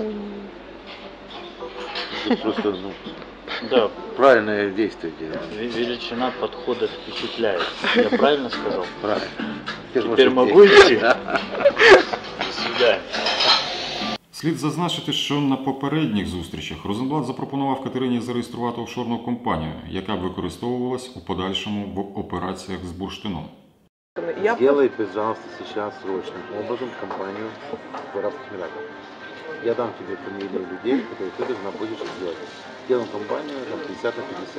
Тут просто ну, Да, правильное действие делать. ве- величина подхода впечатляет. Я правильно сказал? Правильно. Теперь могу идти? До свидания. Слід зазначити, що на попередніх зустрічах Розенблат запропонував Катерині зареєструвати офшорну компанію, яка б використовувалась у подальшому в операціях з бурштином. Я Сделай, пожалуйста, сейчас срочным образом компанию в Арабских Эмиратах. Я дам тебе фамилии людей, которые ты должна будешь сделать. Сделаем компанию там, пятьдесят на пятьдесят.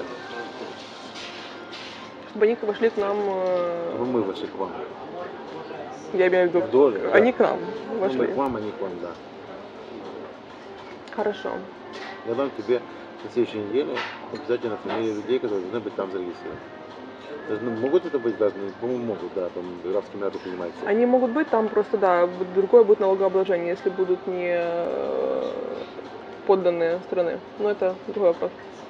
чтобы они вошли к нам, э, Чтобы мы вошли к вам. я имею в виду, В долю, да. они к нам Ну, вошли. мы к вам, они к вам, да. Хорошо. Я дам тебе на следующей неделе обязательно фамилии людей, которые должны быть там зарегистрированы. Должны- могут это быть разные? По-моему, могут, да, там Арабские Эмираты принимаются. Они могут быть там просто, да, б- другое будет налогообложение, если будут не э, подданные страны. Но это другой вопрос.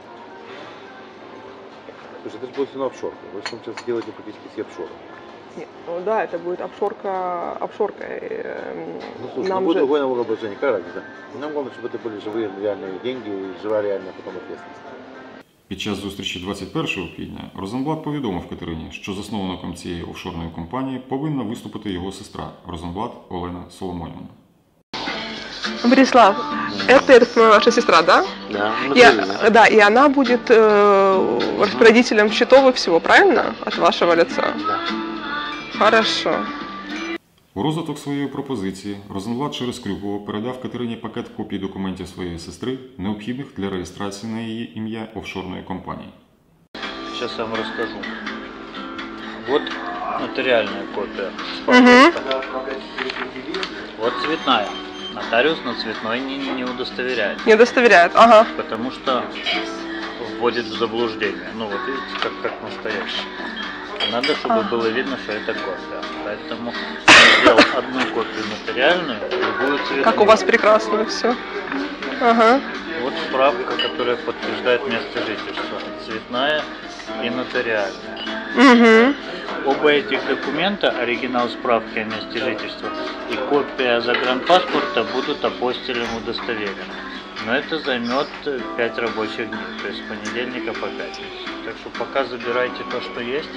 Слушай, это же будет все на офшорку. Вы что сейчас сделаете практически все офшоры. Нет, ну да, это будет офшорка, офшорка. и, эм, Ну слушай, нам ну будет же... другое налогообложение, какая разница? Нам главное, чтобы это были живые реальные деньги и живая реальная потом ответственность. Під час зустрічі двадцять першого квітня Розенблат повідомив Катерині, що засновником цієї офшорної компанії повинна виступити його сестра Розенблат Олена Соломонівна. Борислав, это, я так понимаю, ваша сестра, да? Да, И, да, и она будет э, распорядителем счетов и всего, правильно? От вашего лица? Да. Хорошо. У розвиток своєї пропозиції Розенблат через Крюкова передав Катерині пакет копій документів своєї сестри, необхідних для реєстрації на її ім'я офшорної компанії. Сейчас я вам расскажу. Вот нотариальная копия. Мгм. Вот цветная. Нотариус на цветной не, не удостоверяет, Не удостоверяет, ага. потому что вводит в заблуждение. Ну вот видите, как, как настоящий. Надо, чтобы было видно, что это копия. Поэтому я сделал одну копию нотариальную, другую цветную. Как у вас прекрасно все. Ага. Вот справка, которая подтверждает место жительства. Цветная и нотариальная. Угу. Оба этих документа, оригинал справки о месте жительства и копия загранпаспорта, будут апостилем удостоверены. Но это займет пять рабочих дней, то есть с понедельника по пятницу. Так что пока забирайте то, что есть.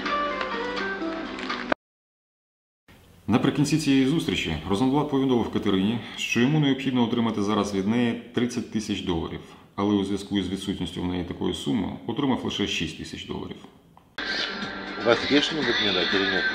Наприкінці цієї зустрічі Розенблат повідомив Катерині, що йому необхідно отримати зараз від неї тридцять тисяч доларів, але у зв'язку із відсутністю в неї такої суми отримав лише шість тисяч доларів. У вас есть что-нибудь мне дать или нет?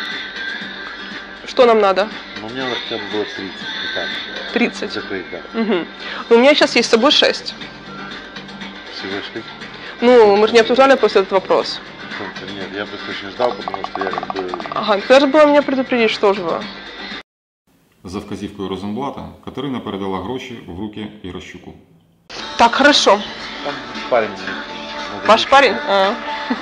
Что нам надо? Ну, у меня хотя бы было тридцать. Итак, тридцать. закрыть, да. Угу. Ну, у меня сейчас есть с собой шесть. Всего лишь. Ну, мы же не обсуждали просто этот вопрос. Нет, я просто очень ждал, потому что я как бы... Ага, надо же было меня предупредить, что же вы. За вказівкою Розенблата Катерина передала гроші в руки Ірощуку. Так, хорошо. Там парень. Ваш парень? А.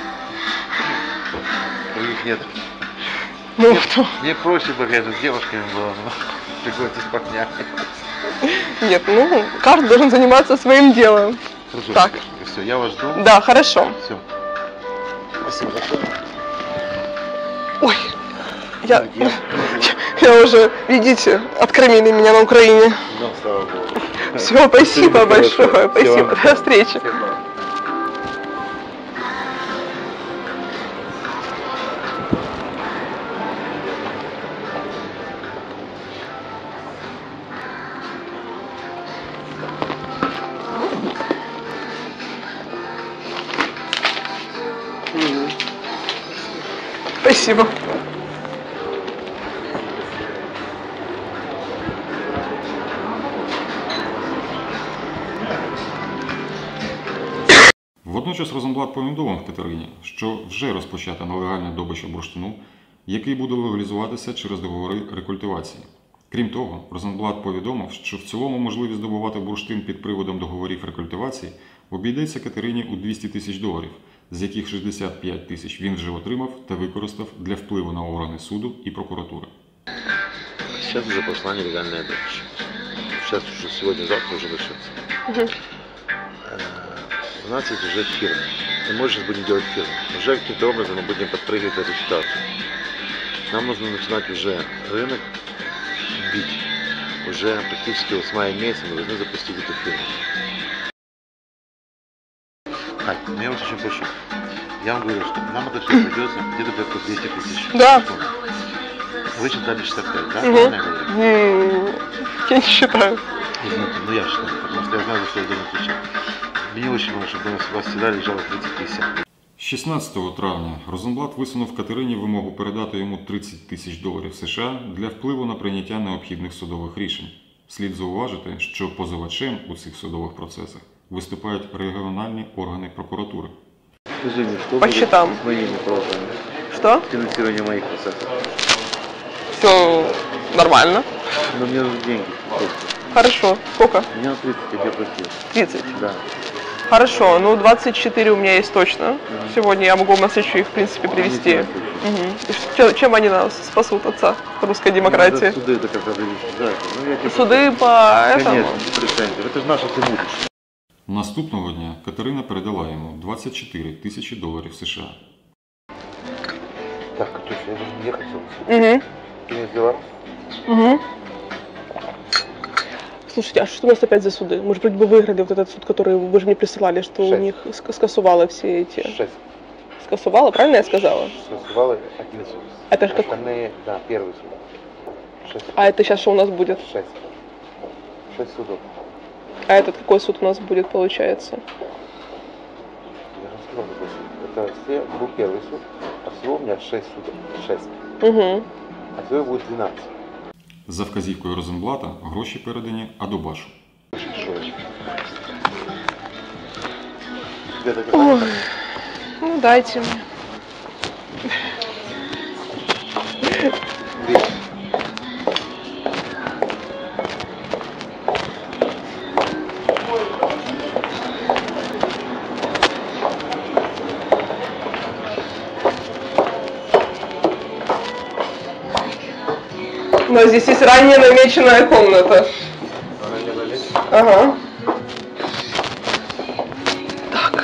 Других нет. Ну, кто? Мне проще бы, конечно, с девушками было, но приходится с парнями. Нет, ну, каждый должен заниматься своим делом. Хорошо, Так. все, я вас жду. Да, хорошо. Все. Спасибо большое. Ой, я, я уже, видите, откормили меня на Украине. Ну, слава богу. Все, спасибо большое, Всего. спасибо, до встречи. Спасибо. Водночас Розенблат повідомив Катерині, що вже розпочато нелегальне добище бурштину, який буде легалізуватися через договори рекультивації. Крім того, Розенблат повідомив, що в цілому можливість добувати бурштин під приводом договорів рекультивації обійдеться Катерині у двісті тисяч доларів, з яких шістдесят п'ять тисяч він вже отримав та використав для впливу на органи суду і прокуратури. Сейчас уже пошла нелегальная добыча. сейчас уже сегодня-завтра уже начнется. Мгм. У нас есть уже фирма. И мы сейчас будем делать фирму. Уже каким-то образом мы будем подпрыгивать в эту ситуацию. Нам нужно начинать уже рынок бить. Уже практически вот с мая месяца мы должны запустить эту фирму. Ань, ну я вас очень прошу. Я вам говорю, что нам это все придется где-то порядка двести тысяч. Да. Вы считали шестьдесят пять, да? Мгм. Правильно я говорю? М, Я не считаю. Извините, ну я считаю, потому что я знаю, за что я должен отвечать. Мне очень важно, чтобы у вас всегда лежало тридцать пятьдесят. шістнадцятого травня Розенблат висунув Катерині вимогу передати йому тридцять тисяч доларів США для впливу на прийняття необхідних судових рішень. Слід зауважити, що позивачем у цих судових процесах виступають регіональні органи прокуратури. Скажи мне, что По будет счетам. с моими просьбами? Что? Финансирование моих процессов. Все нормально. Но мне нужны деньги. просто. Хорошо. Сколько? Мне на тридцать, я тебе просил. тридцать. Да. Хорошо. Ну, двадцать четыре у меня есть точно. Сегодня я могу на встречу их, в принципе, привести. Мгм. И ш- Чем они нас спасут, отца русской демократии? Надо суды это как определить. Да, ну, я тебе Суды по просил. этому? Конечно, претензии. Это же наше имущество. Наступного дня Катерина передала йому двадцять чотири тисячі доларів США. Так, Катюша, я должен ехать. Угу. Ты меня взяла? Угу. Слушайте, а что у нас опять за суды? Мы же вроде бы выиграли вот этот суд, который вы же мне присылали, что у Шесть. них ск- скасувало все эти... Шесть. Скасувало, правильно я сказала? Создавала один суд. Это ж как... Остальные, да, первый суд. Шесть. А это сейчас что у нас будет? Шесть. Шесть судов. А этот какой суд у нас будет, получается? Я же сказал, какой суд. Это все был первый суд, а всего у меня шесть судов. Шесть. Угу. А всего будет двенадцать. За вказівкою Розенблата гроші передані Адубашу. Что это? Тебе так Ой, ну дайте мне. Двести. У нас здесь есть ранее намеченная комната. Ага. Так.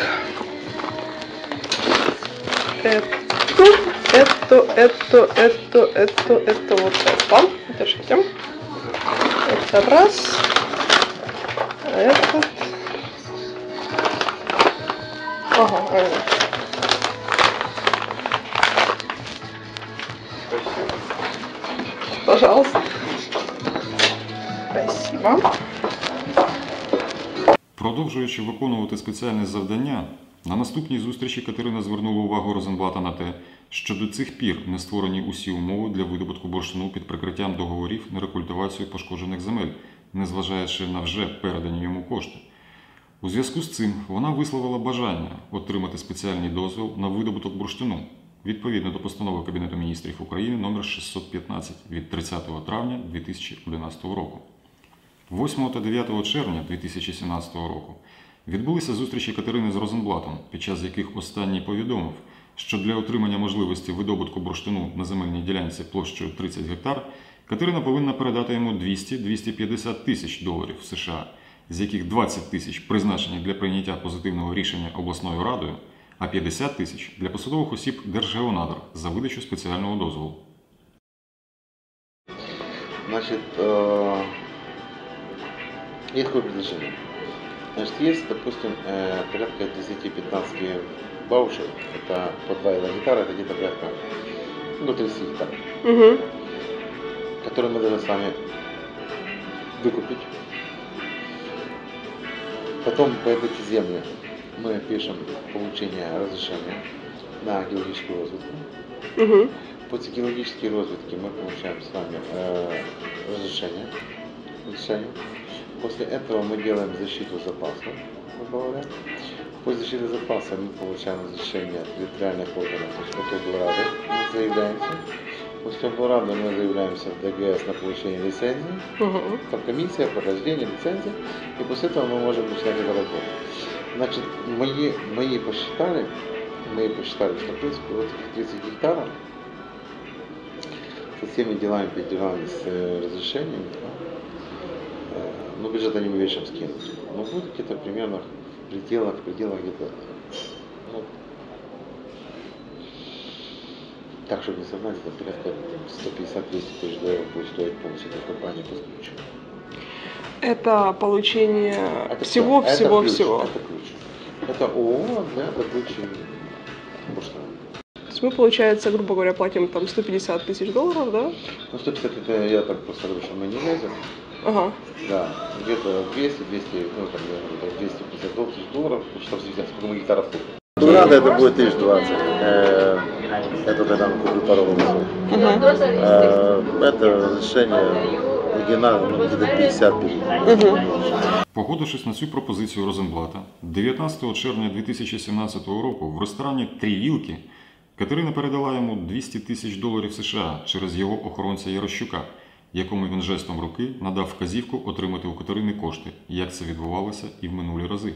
Это, это, это, это, это, это вот это. Держите. Это раз. А этот. Ага, ага. Пожалуйста. Спасибо. Продовжуючи виконувати спеціальне завдання, на наступній зустрічі Катерина звернула увагу Розенблата на те, що до цих пір не створені усі умови для видобутку бурштину під прикриттям договорів на рекультивацію пошкоджених земель, незважаючи на вже передані йому кошти. У зв'язку з цим вона висловила бажання отримати спеціальний дозвіл на видобуток бурштину, відповідно до постанови Кабінету міністрів України номер шістсот п'ятнадцять від тридцятого травня дві тисячі одинадцятого року. восьмого та дев'ятого червня дві тисячі сімнадцятого року відбулися зустрічі Катерини з Розенблатом, під час яких останній повідомив, що для отримання можливості видобутку бурштину на земельній ділянці площею тридцять гектар Катерина повинна передати йому двісті - двісті п'ятдесят тисяч доларів США, з яких двадцять тисяч призначені для прийняття позитивного рішення обласною радою, а п'ятдесят тисяч для посадових осіб Держгеонадр за видачу спеціального дозволу. Значит, э, есть такое предложение. Значит, есть, допустим, э, порядка десять-пятнадцать баушек, это по два гектара, это где-то порядка ну, до тридцати гектаров, Угу. которые мы должны сами выкупить. Потом по этой земле мы пишем получение разрешения на геологическую разведку. Угу. После геологической разведки мы получаем с вами э, разрешение. разрешение. После этого мы делаем защиту запаса, грубо говоря. После защиты запаса мы получаем разрешение от территориальных органов, то есть от облрады мы заявляемся. После облрады мы заявляемся в ДГС на получение лицензии. Угу. Там комиссия, прохождение, лицензия. И после этого мы можем начинать эту работу. Значит, мои, мои посчитали, мы посчитали, что в принципе вот этих тридцать гектаров со всеми делами, пять делами с э, разрешением, да, э, Ну, бюджет они вечером скинут. Но будет где-то примерно в пределах, в пределах где-то, ну, так, чтобы не соврать, это порядка сто пятьдесят - двести тысяч долларов будет стоить полностью эта компания по ключу. Это получение Это всего, всё. всего, это ключ, всего. Это ключ. Это ООО для добычи бурштина. То есть мы, получается, грубо говоря, платим там сто пятьдесят тысяч долларов, да? Ну, сто пятьдесят это я так просто говорю, что мы не лезем. Ага. Да, где-то двести - двести, ну, там, я говорю, так, двести пятьдесят тысяч долларов, чтобы взять, сколько мы гектаров купим. Надо это будет тысяч двадцать. Это тогда мы купили паровой мотор. Это решение оригинальное, ну, где-то пятьдесят пять. Погодившись на цю пропозицію Розенблата, дев'ятнадцятого червня дві тисячі сімнадцятого року в ресторані «Три вілки» Катерина передала йому двісті тисяч доларів США через його охоронця Ярощука, якому він жестом руки надав вказівку отримати у Катерини кошти, як це відбувалося і в минулі рази.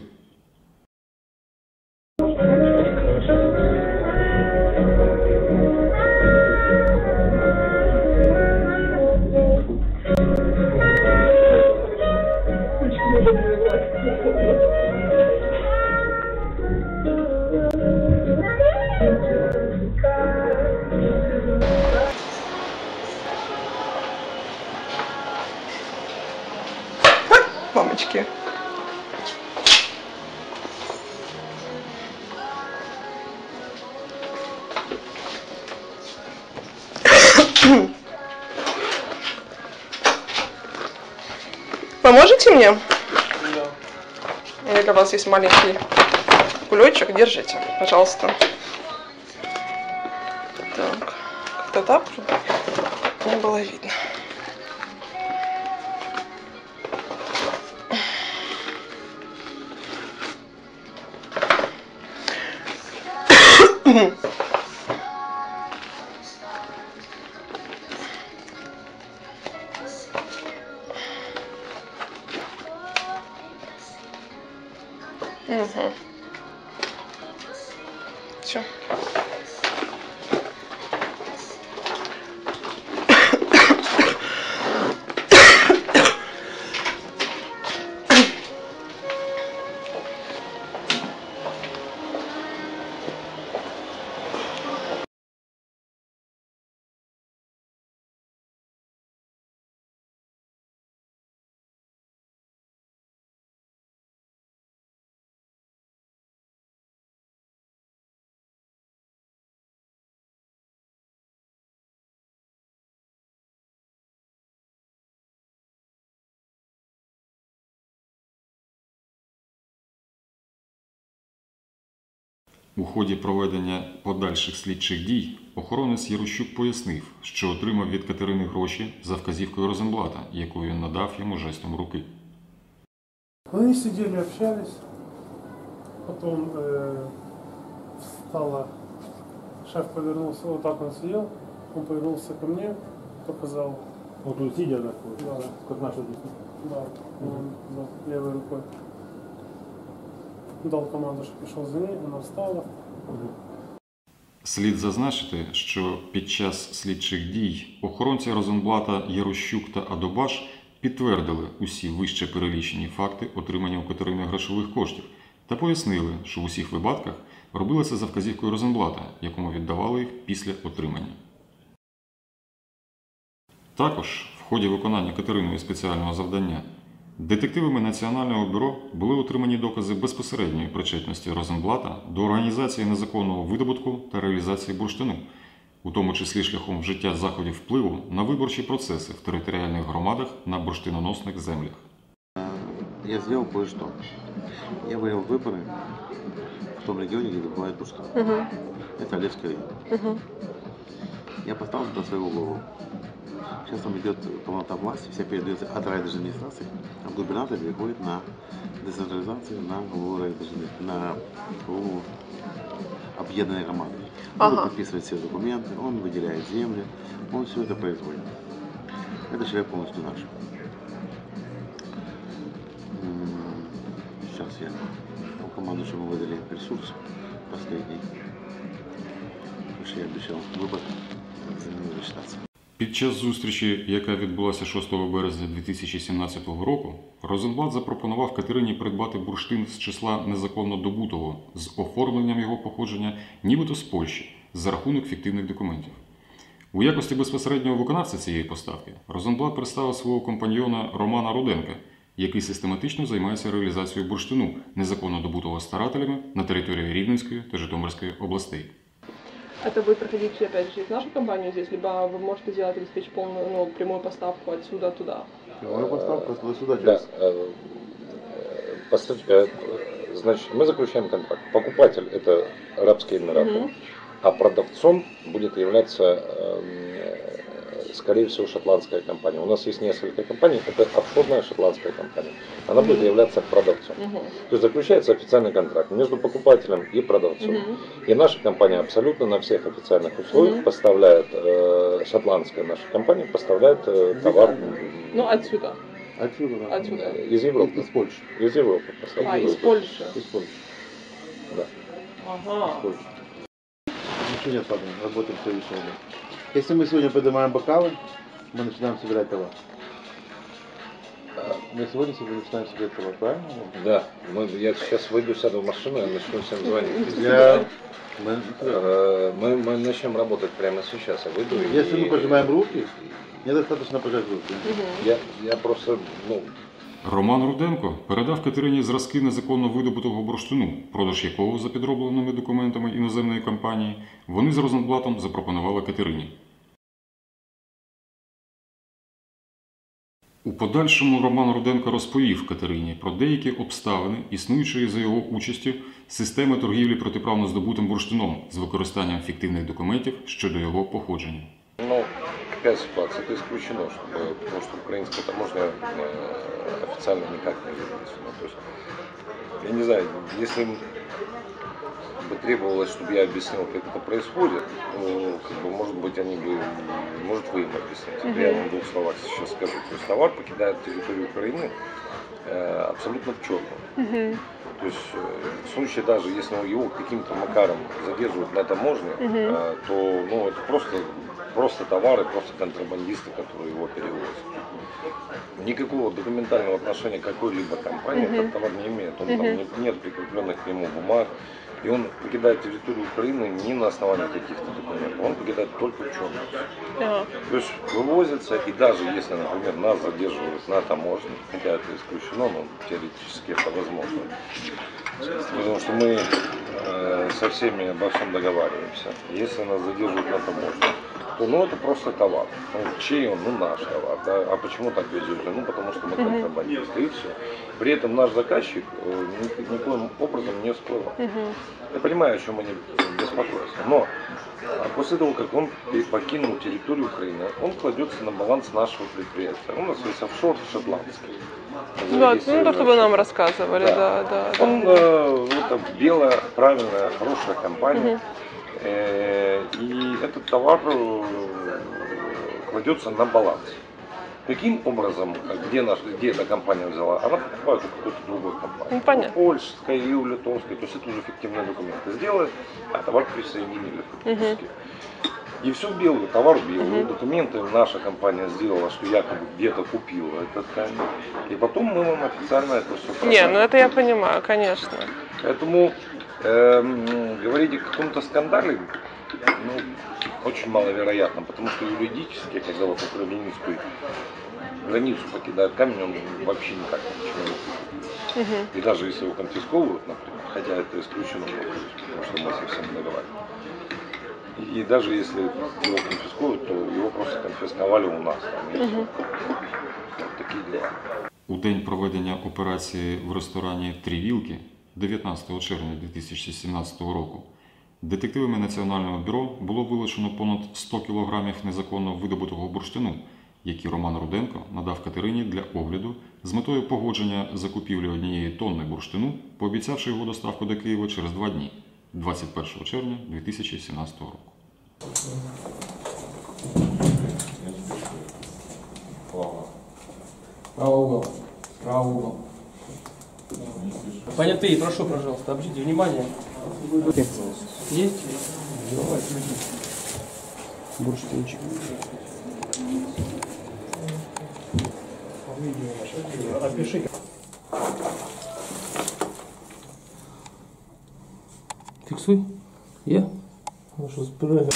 Мамочки. Поможете мне? Да. Или у вас есть маленький кулечек? Держите, пожалуйста. Так, как-то так, чтобы не было видно. Угу. Все. У ході проведення подальших слідчих дій охоронець Ярощук пояснив, що отримав від Катерини гроші за вказівкою Розенблата, яку він надав йому жестом руки. Они сидели, общались, потом э, встала, шеф повернулся, вот так он сидел, он повернулся ко мне, показал. Вот тут сидя, да, Да. как наши здесь. Да, он да, левой рукой дал команду, что пішов за ней, вона встала. Слід зазначити, що під час слідчих дій охоронці Розенблата Ярощук та Адобаш підтвердили усі вище перелічені факти отримання у Катерини грошових коштів та пояснили, що в усіх випадках робили це за вказівкою Розенблата, якому віддавали їх після отримання. Також в ході виконання Катериною спеціального завдання детективами Національного бюро були отримані докази безпосередньої причетності Розенблата до організації незаконного видобутку та реалізації бурштину, у тому числі шляхом вжиття заходів впливу на виборчі процеси в територіальних громадах на бурштиноносних землях. Я сделал кое-что. Я выиграл выборы в том регионе, где добывают бурштин. Угу. Это Олевский район. Угу. Я поставил туда своего голову. Сейчас там идет полнота власти, вся передается от райдержадминистрации, а губернатор переходит на децентрализацию, на главу райдержадминистрации, на главу объединенной громады. Он Ага. подписывает все документы, он выделяет земли, он все это производит. Это человек полностью наш. М, Сейчас я дал команду, чтобы мы выдали ресурс последний, потому что я обещал выбор за него рассчитаться. Під час зустрічі, яка відбулася шостого березня дві тисячі сімнадцятого року, Розенблат запропонував Катерині придбати бурштин з числа незаконно добутого з оформленням його походження нібито з Польщі за рахунок фіктивних документів. У якості безпосереднього виконавця цієї поставки Розенблат представив свого компаньйона Романа Руденка, який систематично займається реалізацією бурштину, незаконно добутого старателями на території Рівненської та Житомирської областей. Это будет проходить, опять же, через нашу компанию здесь, либо вы можете сделать, обеспечить полную, ну, прямую поставку отсюда туда? Прямую поставку туда-сюда Да. через... Постав- э, Значит, мы заключаем контракт. Покупатель – это Арабские Эмираты, Мгм. а продавцом будет являться, э, скорее всего, шотландская компания. У нас есть несколько компаний, это офшорная шотландская компания. Она будет являться продавцом. Мгм. То есть заключается официальный контракт между покупателем и продавцом. Мгм. И наша компания абсолютно на всех официальных условиях Мгм. поставляет, э, шотландская наша компания поставляет э, товар Ну, отсюда. Отсюда, да. Отсюда. из Европы. Из Польши. Из Европы поставляет. А, из Польши. Из Польши. Да. Ага. Из Польши. Ничего нет, ладно, работаем следующего дня. Если мы сегодня поднимаем бокалы, мы начинаем собирать товар. Мы сегодня начинаем собирать товар, правильно? Да. Мы, я сейчас выйду, сяду в машину и начну всем звонить. Я... Мы... Э, Мы, мы начнем работать прямо сейчас. Я выйду и- Если мы пожимаем руки, недостаточно пожать руки. Я, я просто, ну, Роман Руденко передав Катерині зразки незаконно видобутого бурштину, продаж якого за підробленими документами іноземної компанії вони з Розенблатом запропонували Катерині. У подальшому Роман Руденко розповів Катерині про деякі обставини, існуючої за його участю системи торгівлі протиправно здобутим бурштином з використанням фіктивних документів щодо його походження. ну, какая ситуация? Это исключено, чтобы, потому что украинская таможня э, официально никак не зарегистрирована. То есть, я не знаю, если бы требовалось, чтобы я объяснил, как это происходит, ну, как бы, может быть, они бы, может, вы им объясните. Мгм. Я вам в двух словах сейчас скажу. То есть товар покидает территорию Украины э, абсолютно в черном. Мгм. То есть э, в случае даже, если его каким-то макаром задерживают на таможне, Мгм. э, то ну, это просто, просто товары, просто контрабандисты, которые его перевозят. Никакого документального отношения к какой-либо компании Мгм. этот товар не имеет. Он, там, Мгм. не- нет прикрепленных к нему бумаг. И он покидает территорию Украины не на основании каких-то документов. Он покидает только в черном. Ага. То есть вывозится, и даже если, например, нас задерживают на таможне, хотя это исключено, но теоретически это возможно, потому что мы э, со всеми обо всем договариваемся. Если нас задерживают на таможне, то ну, это просто товар. Ну, чей он? Ну, наш товар. Да? А почему так везет? Ну, потому что мы Мгм. контрабандисты, и все. При этом наш заказчик э, ни- никоим образом не всплывает. Мгм. Я понимаю, о чем они беспокоятся, но а, после того, как он пе- покинул территорию Украины, он кладется на баланс нашего предприятия. У нас есть офшор шотландский. Да, ну то, что вы нам рассказывали, да, да. да. Он э, это белая, правильная, хорошая компания. Мгм. Э, и этот товар э, кладется на баланс. Каким образом, где, наш, где эта компания взяла? Она покупает у какой-то другой компании. Ну, понятно. Польской или у литовской. То есть это уже фиктивные документы сделали, а товар присоединили фактически. И все белый, товар белый. Мгм. Документы наша компания сделала, что якобы где-то купила этот ткань. И потом мы вам официально это все Не, ну это я понимаю, конечно. Поэтому эм, говорить о каком-то скандале ну, очень маловероятно, потому что юридически, когда вот украинскую границу покидает камень, он вообще никак ничего не купит. Мгм. И даже если его конфисковывают, например, хотя это исключено, потому что мы совсем не договариваемся. И даже если его конфискуют, то его просто конфисковали у нас. а не Мгм. Вот такие дела. У день проведення операції в ресторані «Три вілки» дев'ятнадцятого червня дві тисячі сімнадцятого року детективами Національного бюро було вилучено понад сто кілограмів незаконно видобутого бурштину, які Роман Руденко надав Катерині для огляду з метою погодження закупівлі однієї тонни бурштину, пообіцявши його доставку до Києва через два дні – двадцять першого червня дві тисячі сімнадцятого року. Правый угол. Правый угол. Понятые, прошу, пожалуйста, обратите внимание. Есть? Бурштинчик. Опиши. Фиксуй. Я? Ну что, спрыгай.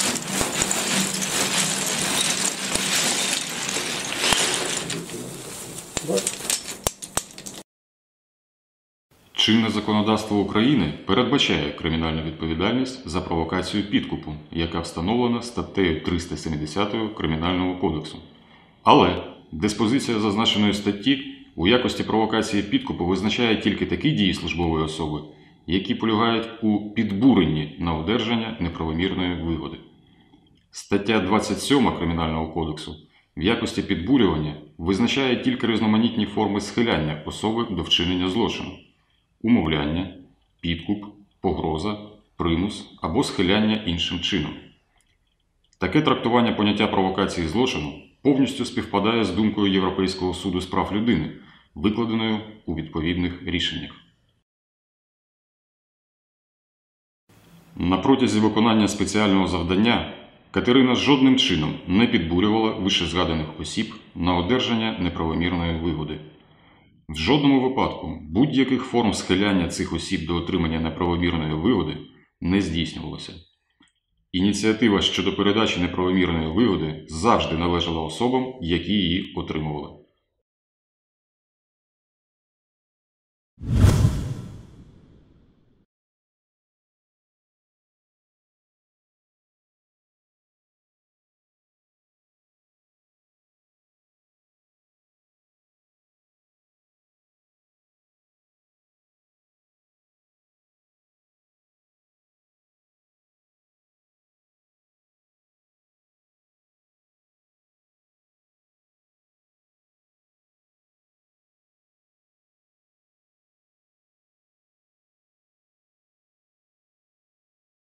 Чинне законодавство України передбачає кримінальну відповідальність за провокацію підкупу, яка встановлена статтею триста сімдесят Кримінального кодексу. Але диспозиція зазначеної статті у якості провокації підкупу визначає тільки такі дії службової особи, які полягають у підбуренні на одержання неправомірної вигоди. Стаття двадцять сьома Кримінального кодексу в якості підбурювання визначає тільки різноманітні форми схиляння особи до вчинення злочину: умовляння, підкуп, погроза, примус або схиляння іншим чином. Таке трактування поняття провокації злочину повністю співпадає з думкою Європейського суду з прав людини, викладеною у відповідних рішеннях. На протязі виконання спеціального завдання Катерина жодним чином не підбурювала вищезгаданих осіб на одержання неправомірної вигоди. В жодному випадку будь-яких форм схиляння цих осіб до отримання неправомірної вигоди не здійснювалося. Ініціатива щодо передачі неправомірної вигоди завжди належала особам, які її отримували.